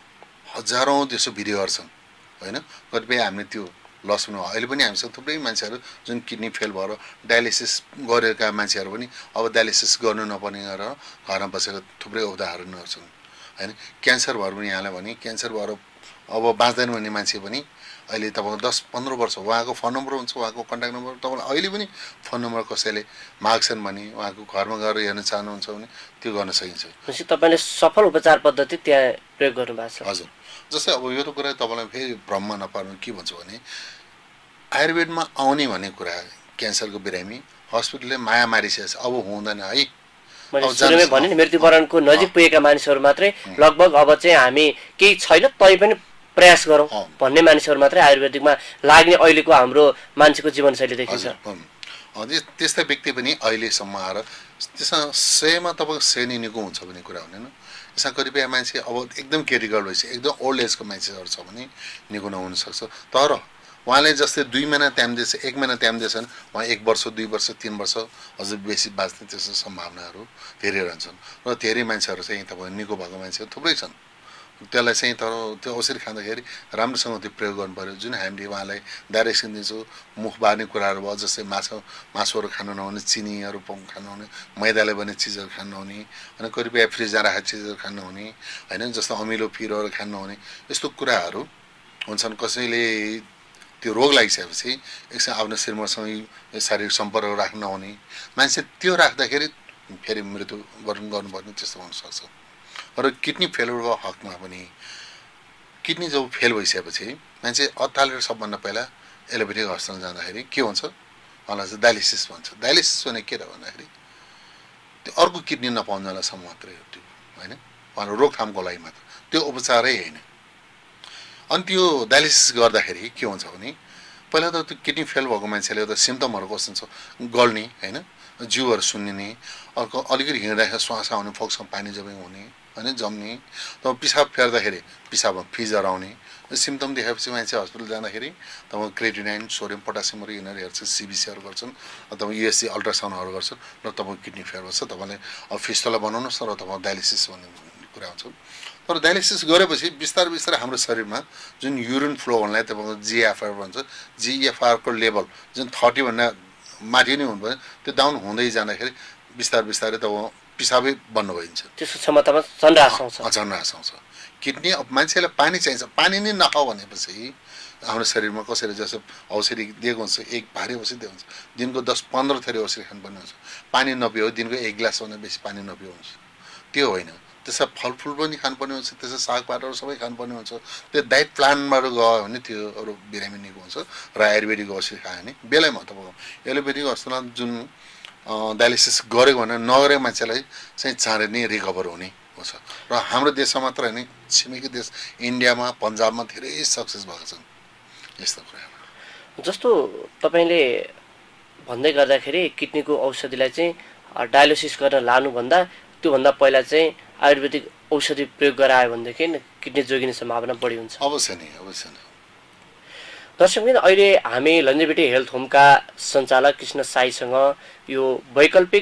हजारौँ त्यस्तो भिडियोहरू छन् होइन। कतिपय हामीले त्यो लस हुनु अहिले पनि हामीसँग थुप्रै मान्छेहरू जुन किडनी फेल भएर डायलिसिस गरेका मान्छेहरू पनि अब डायलिसिस गर्नु नपर्ने गरेर घरमा बसेर थुप्रै उदाहरणहरू छन् होइन। क्यान्सर भएर पनि यहाँलाई भने क्यान्सर भएर अब बाँच्दैन भन्ने मान्छे पनि अहिले तपाईँको दस पन्ध्र वर्ष उहाँको फोन नम्बर हुन्छ, उहाँको कन्ट्याक्ट नम्बर तपाईँलाई अहिले पनि फोन नम्बर कसैले माग्छन् भने उहाँको घरमा गएर हेर्न चाहनुहुन्छ भने त्यो गर्न सकिन्छ। भनेपछि तपाईँले सफल उपचार पद्धति त्यहाँ प्रयोग गर्नुभएको छ? हजुर। जस्तै अब यो त कुरा तपाईँलाई फेरि भ्रममा नपार्नु के भन्छु भने आयुर्वेदमा आउने भन्ने कुरा क्यान्सरको बिरामी हस्पिटलले माया मारिसकेछ अब हुँदैन है। मैले सुरुमै भने नि मृत्युवरणको नजिक पुगेका मानिसहरू मात्रै लगभग अब चाहिँ हामी केही छैन तै पनि प्रयास गरौँ भन्ने मानिसहरू मात्रै आयुर्वेदिकमा लाग्ने अहिलेको हाम्रो मान्छेको जीवनशैली देखिन्छ। त्यस्ता व्यक्ति पनि अहिलेसम्म आएर त्यसमा सयमा तपाईँको सय नै निको हुन्छ भन्ने कुरा हुँदैन। यसमा कतिपय मान्छे अब एकदम क्रिटिकल भएपछि एकदम ओल्ड एजको मान्छेहरू छ भने निको नहुन सक्छ। तर उहाँले जस्तै दुई महिना टाइम दिएछ एक महिना टाइम दिएछन् उहाँ एक वर्ष दुई वर्ष तिन वर्ष अझ बेसी बाँच्ने त्यस्तो सम्भावनाहरू धेरै रहन्छन्। र धेरै मान्छेहरू चाहिँ तपाईँ निको भएको मान्छेहरू थुप्रै छन्। त्यसलाई चाहिँ तर त्यो औषधि खाँदाखेरि राम्रोसँग त्यो प्रयोग गर्नु पऱ्यो। जुन हामीले उहाँलाई डाइरेक्सन दिन्छौँ मुख बार्ने कुराहरू भयो जस्तै माछा मासुहरू खानु नहुने, चिनीहरू खानु नहुने, मैदाले बने चिजहरू खानु नहुने अनि कतिपय फ्रिजमा राखेको चिजहरू खानु नहुने होइन। जस्तो अमिलो पिरोहरू खानु नहुने यस्तो कुराहरू हुन्छन्। कसैले त्यो रोग लागिसकेपछि एकछिन आफ्नो श्रीमतीसँग शारीरिक सम्पर्क राख्न नहुने मान्छे त्यो राख्दाखेरि फेरि मृत्युवरण गर्नुपर्ने त्यस्तो हुनसक्छ। र किडनी फेलरको हकमा पनि किडनी जब फेल भइसकेपछि मान्छे अत्तालेर सबभन्दा पहिला एलोपेथिक अस्पताल जाँदाखेरि के हुन्छ उहाँलाई चाहिँ डायलिसिस भन्छ। डायलिसिस भने के त भन्दाखेरि त्यो अर्को किडनी नपाउनलासम्म मात्रै हो त्यो होइन, उहाँको रोकथामको लागि मात्र, त्यो उपचारै होइन। अनि त्यो डायलिसिस गर्दाखेरि के हुन्छ भने पहिला त त्यो किडनी फेल भएको मान्छेले त सिम्टमहरू कस्तो हुन्छ गल्ने होइन, जिउहरू सुन्निने, अर्को अलिकति हिँड्दाखेरि श्वास आउने, फोक्समा पानी जम्मै हुने होइन जम्ने, तब पिसाब फेर्दाखेरि पिसाबमा फिजर आउने, सिम्टम देखाएपछि मान्छे हस्पिटल जाँदाखेरि तपाईँ क्रेटिनाइन सोडियम पोटासियमहरू यिनीहरू हेर्छ सिबिसीहरू गर्छन् अथवा युएससी अल्ट्रासाउन्डहरू गर्छन् र तपाईँको किडनी फेयर भन्छ तपाईँले अब फिस्टोला बनाउनुहोस् र तपाईँ डायलिसिस भन्ने कुरा हुन्छ तर डायलिसिस गरेपछि बिस्तारै बिस्तारै हाम्रो शरीरमा जुन युरिन फ्लो हुनलाई तपाईँको जिएफआर भन्छ जिएफआरको लेभल जुन थर्टीभन्दा माथि नै हुनुपर्छ त्यो डाउन हुँदै जाँदाखेरि बिस्तारै बिस्तारै तपाईँ पिसाबै बन्द भइन्छ त्यसको क्षमतामा झन्डास आउँछ झन्डास आउँछ किडनी अब मान्छेलाई पानी चाहिन्छ पानी नै नखाऊ भनेपछि हाम्रो शरीरमा कसरी जस्तो औषधि दिएको हुन्छ एक भारी औषधि दिएको हुन्छ दिनको दस पन्ध्र थरी औषधि खानुपर्ने हुन्छ पानी नपियो दिनको एक गिलासभन्दा बेसी पानी नपियो हुन्छ त्यो होइन त्यसमा फलफुल पनि खानुपर्ने हुन्छ त्यसमा सागपातहरू सबै खानुपर्ने हुन्छ त्यो डाइट प्लानबाट गयो भने त्यो अरू बिरामीको हुन्छ र आयुर्वेदिक औषधि खायो भने बेलैमा तपाईँको एलोपेथिक अस्पतालमा जुन डायलिसिस गरेको भने नगरेको मान्छेलाई चाहिँ चाँडै नै रिकभर हुने हुन्छ र हाम्रो देशमा मात्र होइन छिमेकी देश इन्डियामा पन्जाबमा धेरै सक्सेस भएको छन् यस्तो कुरा जस्तो तपाईँले भन्दै गर्दाखेरि किडनीको औषधिलाई चाहिँ डायलिसिस गर्न लानुभन्दा त्योभन्दा पहिला चाहिँ आयुर्वेदिक औषधि प्रयोग गरायो भनेदेखि किडनी जोगिने सम्भावना बढी हुन्छ अवश्य नै अवश्य नै दर्शकबिन अहिले हामी लन्जेबेटी हेल्थ होमका सञ्चालक कृष्ण साईसँग यो वैकल्पिक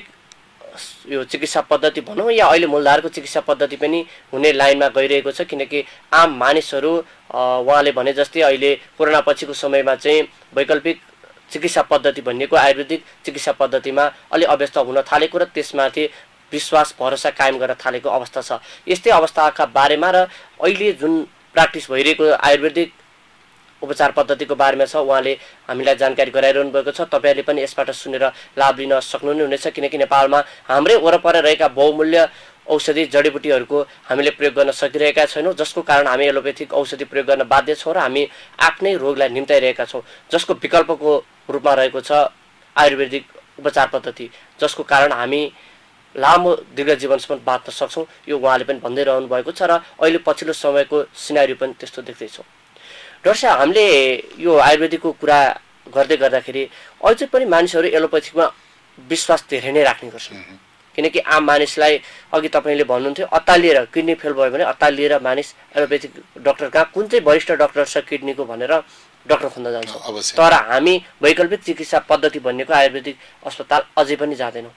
यो चिकित्सा पद्धति भनौँ या अहिले मूलधारको चिकित्सा पद्धति पनि हुने लाइनमा गइरहेको छ किनकि आम मानिसहरू उहाँले भने जस्तै अहिले कोरोना पछिको समयमा चाहिँ वैकल्पिक चिकित्सा पद्धति भनिएको आयुर्वेदिक चिकित्सा पद्धतिमा अलि अभ्यस्त हुन थालेको र त्यसमाथि विश्वास भरोसा कायम गर्न थालेको अवस्था छ यस्तै अवस्थाका बारेमा र अहिले जुन प्र्याक्टिस भइरहेको आयुर्वेदिक उपचार पद्धतिको बारेमा छ उहाँले हामीलाई जानकारी गराइरहनु भएको छ तपाईहरुले पनि यसबाट सुनेर लाभ लिन सक्नुहुने हुनेछ किनकि नेपालमा हाम्रै वरपर रहेका बहुमूल्य औषधि जडीबुटीहरूको हामीले प्रयोग गर्न सकिरहेका छैनौं जसको कारण हामी एलोपेथिक औषधि प्रयोग गर्न बाध्य छौं र हामी आफ्नै रोगलाई निम्ताइरहेका छौं जसको विकल्पको रूपमा रहेको छ आयुर्वेदिक उपचार पद्धति जसको कारण हामी लामो दीर्घ जीवनसम्म बाँच्न सक्छौं यो उहाँले पनि भन्दै रहनु भएको छ र अहिले पछिल्लो समयको सिनारियो पनि त्यस्तो देख्दै छौं डाक्टर साहब हामीले यो आयुर्वेदिकको कुरा गर्दै गर्दाखेरि अझै पनि मानिसहरू एलोपेथिकमा विश्वास धेरै नै राख्ने गर्छन् किनकि आम मानिसलाई अघि तपाईले भन्नुहुन्थ्यो अत्तालिएर किडनी फेल भयो भने अत्तालिएर मानिस एलोपेथिक डाक्टर कहाँ कुन चाहिँ वरिष्ठ डाक्टर छ किडनीको भनेर डाक्टर खोज्न जान्छ तर हामी वैकल्पिक चिकित्सा पद्धति भन्नेको आयुर्वेदिक अस्पताल अझै पनि जाँदैनौं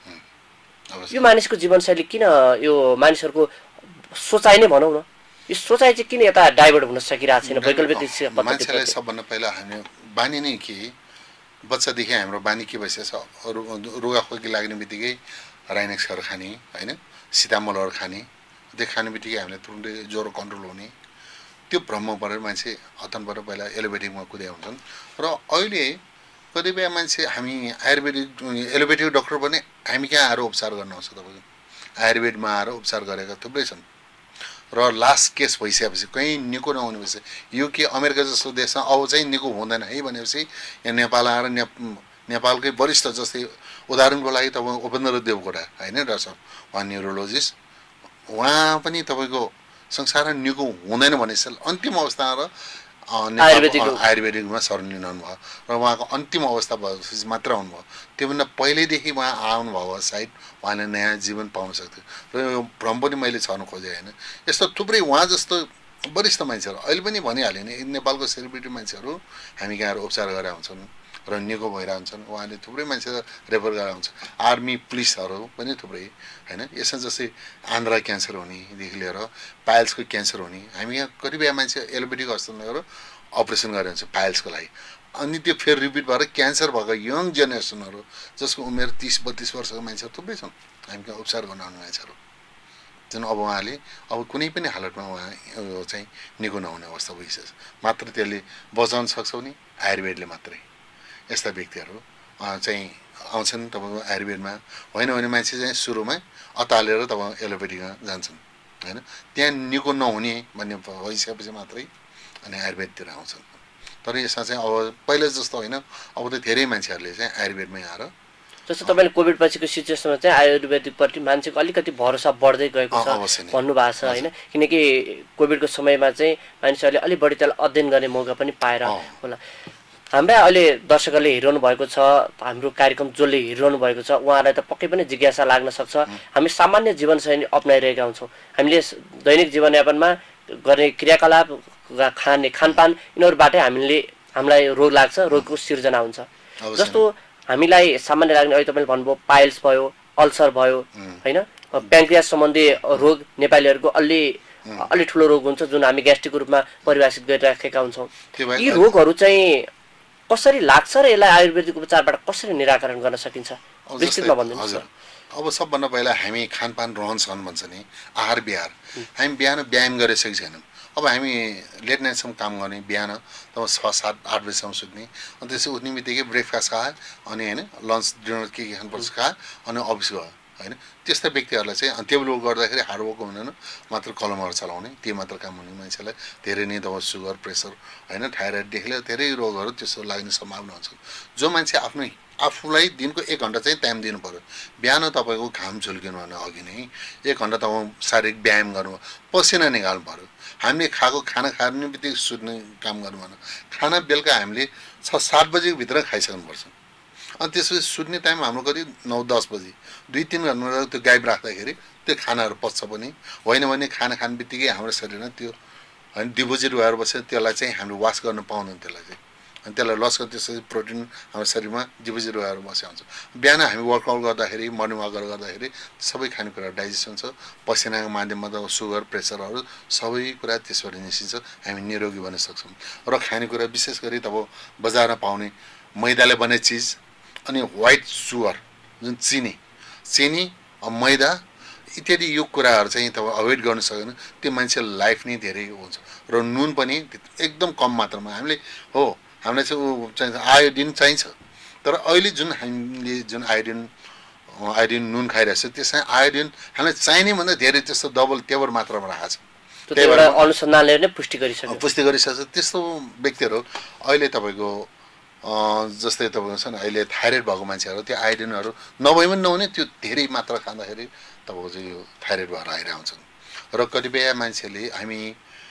यो मानिसको जीवनशैली किन यो मानिसहरुको सोचाइ नै भनौं न यो सोचाइ चाहिँ किन यता डाइभर्ट हुन सकिरहेको छैन वैकल्पिक चिकित्सा पद्धति मान्छेलाई सबभन्दा पहिला हामी बानी नै के बच्चादेखि हाम्रो बानी के भइसछ रुगाखोकी लाग्ने बित्तिकै राइनेक्सहरु खाने हैन सिटामोलहरु खाने त्यो खाने बित्तिकै हामीलाई तुरुन्तै ज्वरो कन्ट्रोल हुने त्यो भ्रममा परेर मान्छे हतनबाट पहिला एलोपेथिकमा कुद्या हुन्छन् र अहिले कतिपय मान्छे हामी आयुर्वेदिक एलोपेथिक डाक्टर पनि हामी कहाँ आएर उपचार गर्न आउँछ तपाईको आयुर्वेदमा आएर उपचार गरेका थुप्रै छन् र लास्ट केस भइसकेपछि कहीं निको नहुने भएपछि यो के अमेरिका जस्तो देशमा अब चाहिँ निको हुँदैन है भनेपछि यहाँ नेपाल आएर नेपालकै वरिष्ठ जस्तै उदाहरणको लागि तपाईँ उपेन्द्र देवकोटा हैन डाक्टर साहब उहाँ न्युरोलोजिस्ट उहाँ पनि तपाईको संसारमा निको हुँदैन भनेपछि अन्तिम अवस्थामा र आयुर्वेदिक आयुर्वेदिकमा शरण लिनु भयो र उहाँको अन्तिम अवस्था भएपछि मात्र आउनुभयो त्योभन्दा पहिल्यैदेखि उहाँ आउनुभयो सायद उहाँले नयाँ जीवन पाउन सक्थ्यो र यो भ्रम पनि मैले छर्न खोजेँ हैन यस्तो थुप्रै उहाँ जस्तो वरिष्ठ मान्छेहरू अहिले पनि भनिहालेँ नि नेपालको सेलिब्रिटी मान्छेहरू हामी कहाँ उपचार गरेर आउँछन् र निको भइरहन्छन् उहाँले थुप्रै मान्छे रेफर गरेर आउँछ आर्मी पुलिसहरू पनि थुप्रै हैन यसमा जस्तै आन्द्रा क्यान्सर हुनेदेखि लिएर पाइल्सको क्यान्सर हुने हामी यहाँ कतिपय मान्छे एलोपेथिक अस्पतालमा अपरेसन गरेर हुन्छ पाइल्सको लागि अनि त्यो फेरि रिपिट भएर क्यान्सर भएको यङ जेनेरेसनहरू जसको उमेर तीस बत्तीस वर्षको मान्छेहरू थुप्रै छन् हामी कहाँ उपचार गर्न आउने मान्छेहरू जुन अब उहाँले अब कुनै पनि हालतमा उहाँ चाहिँ निको नहुने अवस्था भइसक्छ मात्र त्यसले बचाउन सक्छ नि आयुर्वेदले मात्रै यस्ता व्यक्तिहरू चाहिँ आउँछन् तपाईको आयुर्वेदमा होइन भने मान्छे चाहिँ सुरुमा अतालेर तपाईँ एलोपेथीमा जान्छन् हैन त्यहाँ निको नहुने भन्ने भइसकेपछि मात्रै अनि आयुर्वेदतिर आउँछन् तर यसमा चाहिँ अब पहिला जस्तो होइन अब त धेरै मान्छेहरूले चाहिँ आयुर्वेदमै आएर जस्तो तपाईले कोभिड पछिको सिचुएसनमा चाहिँ आयुर्वेदिकप्रति मान्छेको अलिकति भरोसा बढ्दै गएको छ भन्नु भएको छ हैन किनकि कोभिडको समयमा चाहिँ मानिसहरूले अलि बढी त्यसलाई अध्ययन गर्ने मौका पनि पाएर होला हाम्रा अहिले दर्शकहरूले हेरिरहनु भएको छ हाम्रो कार्यक्रम जसले हेरिरहनु भएको छ उहाँलाई त पक्कै पनि जिज्ञासा लाग्न सक्छ हामी सामान्य जीवनशैली अपनाइरहेका हुन्छौँ हामीले दैनिक जीवनयापनमा गर्ने क्रियाकलाप खाने खानपान यिनीहरूबाटै हामीले हामीलाई रोग लाग्छ, रोगको सिर्जना हुन्छ। जस्तो हामीलाई सामान्य लाग्ने अहिले तपाईँले भन्नुभयो पाइल्स भयो, अल्सर भयो होइन, प्याङ्क्रियास सम्बन्धी रोग नेपालीहरूको अलि अलि ठुलो रोग हुन्छ जुन हामी ग्यास्ट्रिकको रूपमा परिभाषित गरिराखेका हुन्छौँ। यी रोगहरू चाहिँ कसरी लाग्छ र यसलाई आयुर्वेदिक उपचारबाट कसरी निराकरण गर्न सकिन्छ विस्तृतमा भनिदिनुहोस् न। अब सबभन्दा पहिला हामी खानपान रहनसहन भन्छ नि, आहार विहार, हामी बिहान व्यायाम गरिसकेको छैनौँ। अब हामी लेट नाइटसम्म काम गर्ने, बिहान तब छ सात आठ बजीसम्म सुत्ने, अनि त्यसपछि उठ्ने बित्तिकै ब्रेकफास्ट खायो अनि होइन लन्च डिनर के के खानुपर्छ खायो अनि अफिस गयो होइन। त्यस्ता व्यक्तिहरूलाई चाहिँ टेबल वर्क गर्दाखेरि हार्डवर्क हुँदैन, मात्र कलमहरू चलाउने त्यो मात्र काम हुने मान्छेलाई धेरै नै दबाई सुगर प्रेसर होइन थाइरोइडदेखि लिएर धेरै रोगहरू त्यस्तो लाग्ने सम्भावना हुन्छ। जो मान्छे आफ्नै आफूलाई दिनको एक घन्टा चाहिँ टाइम दिनु पऱ्यो। बिहान तपाईँको घाम झुल्किनु भने अघि नै एक घन्टा तपाईँ शारीरिक व्यायाम गर्नु, पसिना निकाल्नु पऱ्यो। हामीले खाएको खाना खाने बित्तिकै सुत्ने काम गर्नु भएन। खाना बेलुका हामीले छ सात बजीभित्र खाइसक्नुपर्छ। अनि त्यसपछि सुत्ने टाइम हाम्रो कति नौ दस बजी, दुई तिन घन्टा त्यो गाइब राख्दाखेरि त्यो खानाहरू पच्छ पनि होइन भने खाना खाने बित्तिकै हाम्रो शरीरमा त्यो होइन डिपोजिट भएर बस्छ, त्यसलाई चाहिँ हामीले वास गर्न पाउँदैन त्यसलाई चाहिँ, अनि त्यसलाई लस गर्दा त्यसरी प्रोटिन हाम्रो शरीरमा डिपोजिट भएर बसेको हुन्छ। बिहान हामी वर्कआउट गर्दाखेरि मर्निङ वाक गर्दाखेरि सबै खानेकुरा डाइजेस्ट हुन्छ, पसिनाको माध्यमबाट सुगर प्रेसरहरू सबै कुरा त्यसबाट निस्किन्छ, हामी निरोगी बन्न सक्छौँ। र खानेकुरा विशेष गरी तब बजारमा पाउने मैदाले बने चिज अनि व्हाइट सुगर जुन चिनी चिनी मैदा इत्यादि यो कुराहरू चाहिँ तपाईँ अभोइड गर्न सक्दैन, त्यो मान्छेको लाइफ नै धेरै हुन्छ। र नुन पनि एकदम कम मात्रामा हामीले हो हामीलाई चाहिँ ऊ चाहिन्छ आयोडिन चाहिन्छ, तर अहिले जुन हामीले जुन आयोडिन आयोडिन नुन खाइरहेको छ त्यसमा आयोडिन हामीलाई चाहिने भन्दा धेरै त्यस्तो डबल टेबर मात्रामा राखेको छ। त्यही भएर अनुसन्धानले नै पुष्टि गरिसक्यो पुष्टि गरिसकेको छ। त्यस्तो व्यक्तिहरू अहिले तपाईँको जस्तै तपाईँको छ नि अहिले थाइरोइड भएको मान्छेहरू त्यो आयोडिनहरू नभए पनि नहुने त्यो धेरै मात्रा खाँदाखेरि तपाईँको चाहिँ यो थाइरोइड भएर आइरहेको हुन्छन्। र कतिपय मान्छेले हामी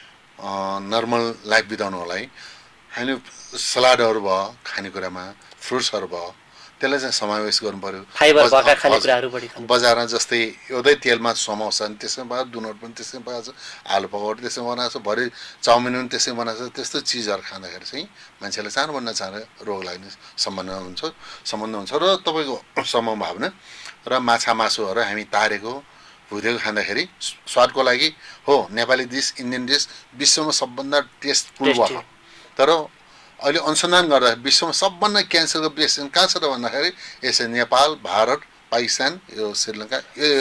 नर्मल लाइफ बिताउनुलाई हामीले सलाडहरू भयो खानेकुरामा फ्रुट्सहरू भयो त्यसलाई चाहिँ समावेश गर्नु पर्यो। बजारमा जस्तै एउटै तेलमा समोसा नि त्यसमै भयो, दुनोट पनि त्यसमै भएको छ, आलु पकौडा त्यसमै बनाएको छ, भरे चाउमिन पनि त्यसमै बनाएको छ। त्यस्तो चिजहरू खाँदाखेरि चाहिँ मान्छेलाई चाँडोभन्दा चाँडो रोग लाग्ने सम्बन्ध हुन्छ सम्बन्ध हुन्छ र तपाईँको सम्भावना र माछा मासुहरू हामी तारेको भुटेको खाँदाखेरि स्वादको लागि हो नेपाली डिस इन्डियन डिस विश्वमा सबभन्दा टेस्टफुल भयो। तर अहिले अनुसन्धान गर्दा विश्वमा सबभन्दा क्यान्सरको पेसेन्ट कहाँ छ त भन्दाखेरि यसै नेपाल भारत पाकिस्तान यो श्रीलङ्का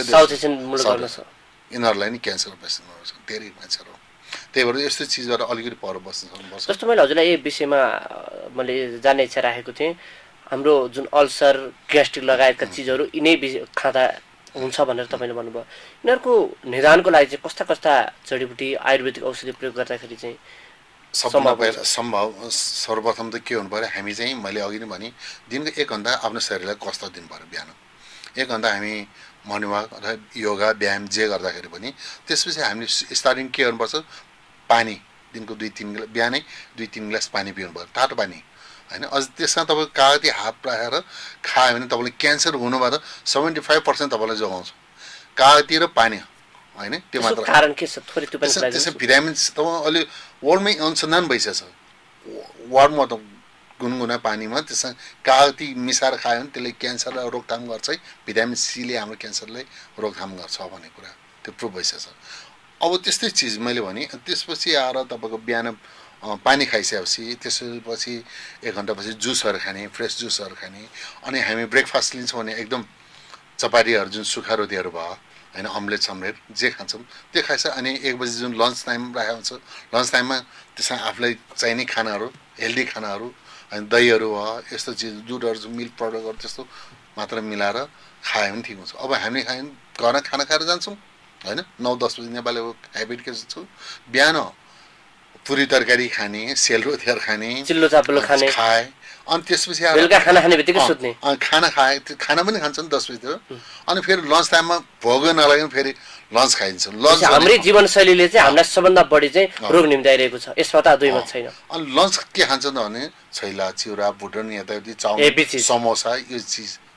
यिनीहरूलाई नै क्यान्सरको पेसेन्टहरू छ धेरै मान्छेहरू। त्यही भएर यस्तो चिजबाट अलिकति पर बस्नु सक्नुपर्छ। जस्तो मैले हजुरलाई यही विषयमा मैले जान्ने इच्छा राखेको थिएँ, हाम्रो जुन अल्सर ग्यास्ट्रिक लगायतका चिजहरू यिनै खाँदा हुन्छ भनेर तपाईँले भन्नुभयो, यिनीहरूको निदानको लागि चाहिँ कस्ता कस्ता जडीबुटी आयुर्वेदिक औषधि प्रयोग गर्दाखेरि चाहिँ सबभन्दा पहिला सम्भव सर्वप्रथम त के हुनु पऱ्यो, हामी चाहिँ मैले अघि नै भने दिनको एक घन्टा आफ्नो शरीरलाई कष्ट दिनु पऱ्यो। बिहान एक घन्टा हामी मर्निङ वाक र योगा व्यायाम जे गर्दाखेरि पनि त्यसपछि हामीले स्टार्टिङ के गर्नुपर्छ, पानी दिनको दुई तिन गिलास बिहानै दुई तिन गिलास पानी पिउनु पऱ्यो, तातो पानी होइन। अझ त्यसमा तपाईँ कागती हात राखेर खायो भने तपाईँले क्यान्सर हुनुभयो त सेभेन्टी फाइभ पर्सेन्ट तपाईँलाई जोगाउँछ कागती र पानी होइन। त्यो मात्र कारण के छ थोरै त्यो पनि त्यसमा भिटामिन्स तपाईँ अहिले वर्ल्डमै अनुसन्धान भइसकेछ, वर्ल्डमा त गुनगुना पानीमा त्यसमा कागती मिसाएर खायो भने त्यसले क्यान्सरलाई रोकथाम गर्छ है, भिटामिन सीले हाम्रो क्यान्सरलाई रोकथाम गर्छ भन्ने कुरा त्यो प्रुभ भइसकेछ। अब त्यस्तै चिज मैले भने त्यसपछि आएर तपाईँको बिहान पानी खाइसकेपछि त्यसपछि एक घन्टापछि जुसहरू खाने, फ्रेस जुसहरू खाने, अनि हामी ब्रेकफास्ट लिन्छौँ भने एकदम चपातीहरू जुन सुखा रोटीहरू भयो होइन, अम्लेट सम्लेट जे खान्छौँ त्यो खाइछ। अनि एक बजी जुन लन्च टाइम राखेको हुन्छ लन्च टाइममा त्यसमा आफूलाई चाहिने खानाहरू हेल्दी खानाहरू अनि दहीहरू भयो यस्तो चिज दुधहरू मिल्क प्रडक्टहरू त्यस्तो मात्र मिलाएर खायो भने ठिक हुन्छ। अब हामीले खायो भने घरमा खाना खाएर जान्छौँ होइन, नौ दस बजी नेपालीको हेबिट के छु बिहान पुरी तरकारी खाने, सेलरोटीहरू खाने, चिल्लो चाप्लो खाने खाए, अनि त्यसपछि बेलुका खाना खाने बित्तिकै सुत्ने, खाना खाए खाना पनि खान्छ नि दस बजीतिर, अनि फेरि लन्च टाइममा भोग नलाग्यो फेरि लन्च खाइन्छ। लन्च हाम्रै जीवनशैलीले चाहिँ हामीलाई सबभन्दा बढी चाहिँ रोग निम्त्याइरहेको छ, यसमा त दुई मत छैन। अनि लन्च के खान्छ त भने छैला चिउरा भुटन यताउति चाउमिन समोसा यो चिज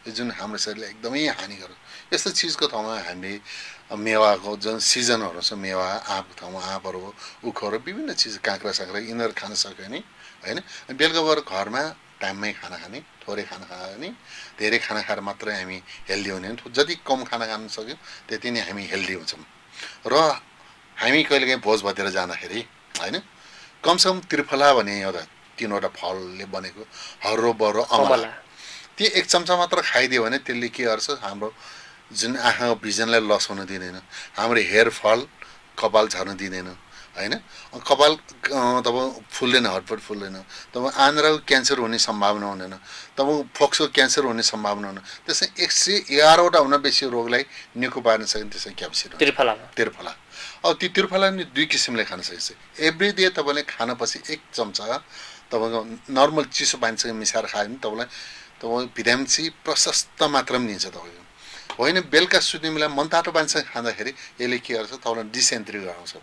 यो जुन हाम्रो शरीरलाई एकदमै हानिकारक यस्तो चिजको ठाउँमा हामीले मेवाको जुन सिजनहरू छ मेवा आँपको ठाउँमा आँपहरू उखुहरू विभिन्न चिज काँक्रा साँक्रा यिनीहरू खान सक्यो भने होइन बेलुका भएर घरमा टाइममै खाना खाने थोरै खाना खाने धेरै खाना खाएर मात्रै हामी हेल्दी हुने जति कम खाना खान सक्यौँ त्यति नै हामी हेल्दी हुन्छौँ र हामी कहिलेकाहीँ भोज भतेर जाँदाखेरि होइन कमसेकम त्रिफला भन्ने एउटा तिनवटा फलले बनेको हर्रो बर्रो अमला त्यो एक चम्चा मात्र खाइदियो भने त्यसले के गर्छ हाम्रो जुन आँखाको भिजनलाई लस हुन दिँदैन हाम्रो हेयर फल कपाल झर्न दिँदैन होइन कपाल तब फुल्दैन हटपट फुल्दैन तब आन्द्राको क्यान्सर हुने सम्भावना हुँदैन तब फोक्सो क्यान्सर हुने सम्भावना हुँदैन त्यसै एक सय एघारवटा हुन बेसी रोगलाई निको पार्न सक्ने त्यसै क्याप्सिड त्रिफला त्रिफला अब त्यो त्रिफला नि दुई किसिमले खान सकिन्छ एभ्री डे तपाईँले खानपछि एक चम्चा तपाईँको नर्मल चिसो पानीसँग मिसाएर खायो भने तपाईँलाई तपाईँ भिटामिन सी प्रशस्त मात्रामा दिन्छ तपाईँको होइन बेलुका सुत्ने बेला मनतातो पानीसँग खाँदाखेरि यसले के गर्छ तपाईँलाई डिसेन्ट्री गराउँछ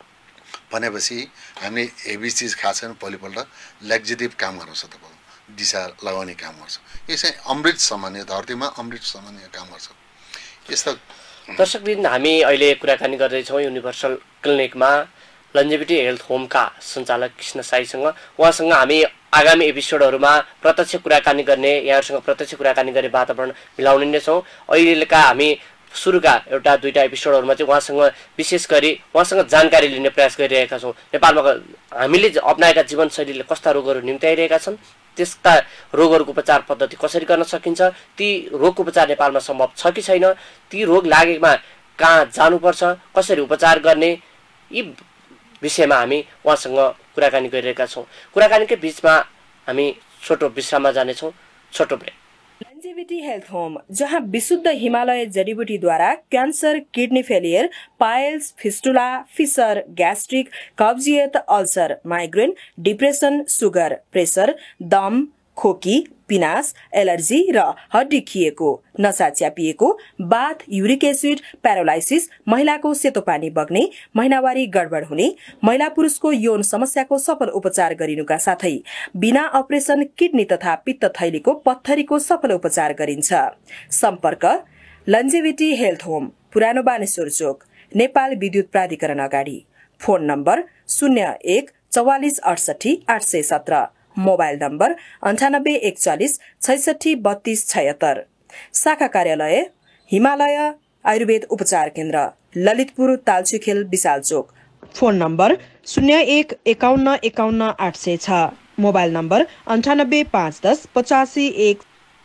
भनेपछि हामीले हेभी चिज खाएको छैन भोलिपल्ट लेक्जेटिभ काम गराउँछ तपाईँको दिशा लगाउने काम गर्छ यो चाहिँ अमृत समान यो धरतीमा अमृत समान काम गर्छ यस्ता दर्शकबिन हामी अहिले कुराकानी गर्दैछौँ युनिभर्सल क्लिनिकमा लन्जेभिटी हेल्थ होमका सञ्चालक कृष्ण साईसँग उहाँसँग हामी आगामी एपिसोडहरूमा प्रत्यक्ष कुराकानी गर्ने यहाँहरूसँग प्रत्यक्ष कुराकानी गर्ने वातावरण मिलाउने नै छौँ अहिलेका हामी सुरुका एउटा दुईटा एपिसोडहरूमा चाहिँ उहाँसँग विशेष गरी उहाँसँग जानकारी लिने प्रयास गरिरहेका छौँ नेपालमा हामीले अपनाएका जीवनशैलीले कस्ता रोगहरू निम्त्याइरहेका छन् त्यस्ता रोगहरूको उपचार पद्धति कसरी गर्न सकिन्छ ती रोगको उपचार नेपालमा सम्भव छ कि छैन ती रोग लागेमा कहाँ जानुपर्छ कसरी उपचार गर्ने यी विषयमा हामी उहाँसँग कुराकानी गरिरहेका छौँ कुराकानीकै बिचमा हामी छोटो विश्राममा जानेछौँ छोटो ब्रेक लन्जेभिटी हेल्थ होम जहाँ विशुद्ध हिमालय जडीबुटीद्वारा cancer kidney failure piles fistula fissure gastric कब्जियत ulcer migraine depression sugar pressure दम खोकी पिनास एलर्जी र हड्डी खिएको नसा च्यापिएको बाथ युरिक एसिड प्यारालाइसिस महिलाको सेतो पानी बग्ने महिनावारी गडबड हुने महिला पुरुषको यौन समस्याको सफल उपचार गरिनुका साथै बिना अपरेसन किडनी तथा पित्त थैलीको पत्थरीको सफल उपचार गरिन्छ सम्पर्क लन्जेभिटी हेल्थ होम पुरानो बानेश्वर चोक नेपाल विद्युत प्राधिकरण अगाडि फोन नम्बर शून्य एक चौवालिस अडसठी आठ सय सत्र मोबाइल नम्बर अन्ठानब्बे एकचालिस छैसठी बत्तीस छयत्तर शाखा कार्यालय हिमालय आयुर्वेद उपचार केन्द्र ललितपुर तालचुखेल विशाल चोक फोन नम्बर शून्य एक एकाउन्न एकाउन्न आठ सय छ मोबाइल नम्बर अन्ठानब्बे पाँच दस पचासी एक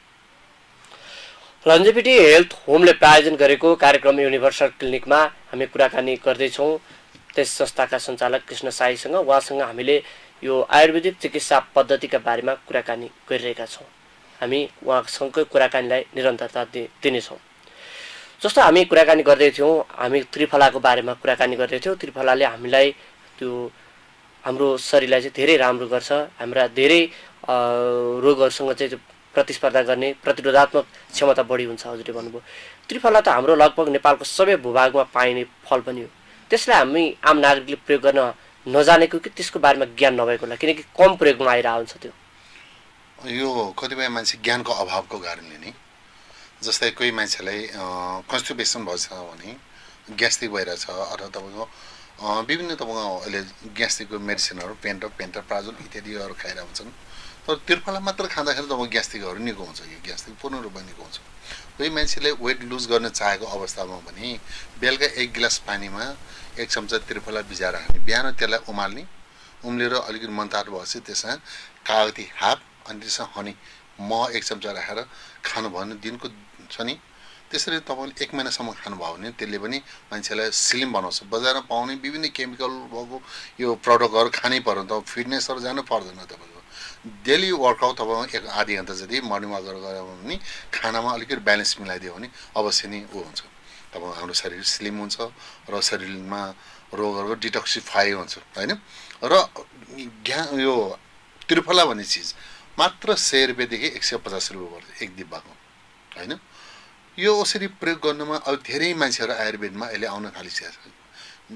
लन्जेभिटी हेल्थ होमले प्रायोजन गरेको कार्यक्रम युनिभर्सल क्लिनिकमा हामी कुराकानी गर्दैछौँ त्यस संस्थाका सञ्चालक कृष्ण साईसँग उहाँसँग हामीले यो आयुर्वेदिक चिकित्सा पद्धतिका बारेमा कुराकानी गरिरहेका छौँ हामी उहाँसँगकै कुराकानीलाई निरन्तरता दिनेछौँ जस्तो हामी कुराकानी गर्दै थियौँ हामी त्रिफलाको बारेमा कुराकानी गर्दै थियौँ त्रिफलाले हामीलाई त्यो हाम्रो शरीरलाई चाहिँ धेरै राम्रो गर्छ हाम्रा धेरै रोगहरूसँग चाहिँ प्रतिस्पर्धा गर्ने प्रतिरोधात्मक क्षमता बढी हुन्छ हजुरले भन्नुभयो त्रिफला त हाम्रो लगभग नेपालको सबै भूभागमा पाइने फल पनि हो त्यसलाई हामी आम नागरिकले प्रयोग गर्न नजानेको कि त्यसको बारेमा ज्ञान नभएको होला किनकि कम प्रयोगमा आइरहेको हुन्छ त्यो यो कतिपय मान्छे ज्ञानको अभावको कारणले नै जस्तै कोही मान्छेलाई कन्स्टिपेसन भएछ भने ग्यास्ट्रिक भइरहेछ अथवा तपाईँको विभिन्न तपाईँको अहिले ग्यास्ट्रिकको मेडिसिनहरू पेन्टर पेन्टर प्राजोल इत्यादिहरू खाइरहेको हुन्छन् तर त्रिफला मात्र खाँदाखेरि तपाईँ ग्यास्ट्रिकहरू निको हुन्छ कि ग्यास्ट्रिक पूर्ण रूपमा निको हुन्छ कोही मान्छेले वेट लुज गर्न चाहेको अवस्थामा पनि बेलुका एक गिलास पानीमा एक चम्चा त्रिफला भिजाएर खाने बिहान त्यसलाई उमाल्ने उम्लेर अलिकति मनतातो भएपछि त्यसमा कागती हाफ अनि त्यसमा हनी म एक चम्चा राखेर खानुभयो भने दिनको छ नि त्यसरी तपाईँले एक महिनासम्म खानुभयो भने त्यसले पनि मान्छेलाई स्लिम बनाउँछ बजारमा पाउने विभिन्न केमिकल भएको यो प्रडक्टहरू खानै पर्यो त फिटनेसहरू जानु पर्दैन तपाईँको डेली वर्कआउट तपाईँ एक आधी घन्टा जति मर्निङ वाक गऱ्यो भने खानामा अलिकति ब्यालेन्स मिलाइदियो भने अवश्य नै ऊ हुन्छ तपाईँ हाम्रो शरीर स्लिम हुन्छ र शरीरमा रोगहरूको डिटक्सिफाई हुन्छ होइन र ज्ञा यो त्रिफला भन्ने चिज मात्र सय रुपियाँदेखि एक सय पचास रुपियाँ पर्छ एक डिब्बाको होइन यो औषधि प्रयोग गर्नुमा अब धेरै मान्छेहरू आयुर्वेदमा अहिले आउन थालिसकेको छ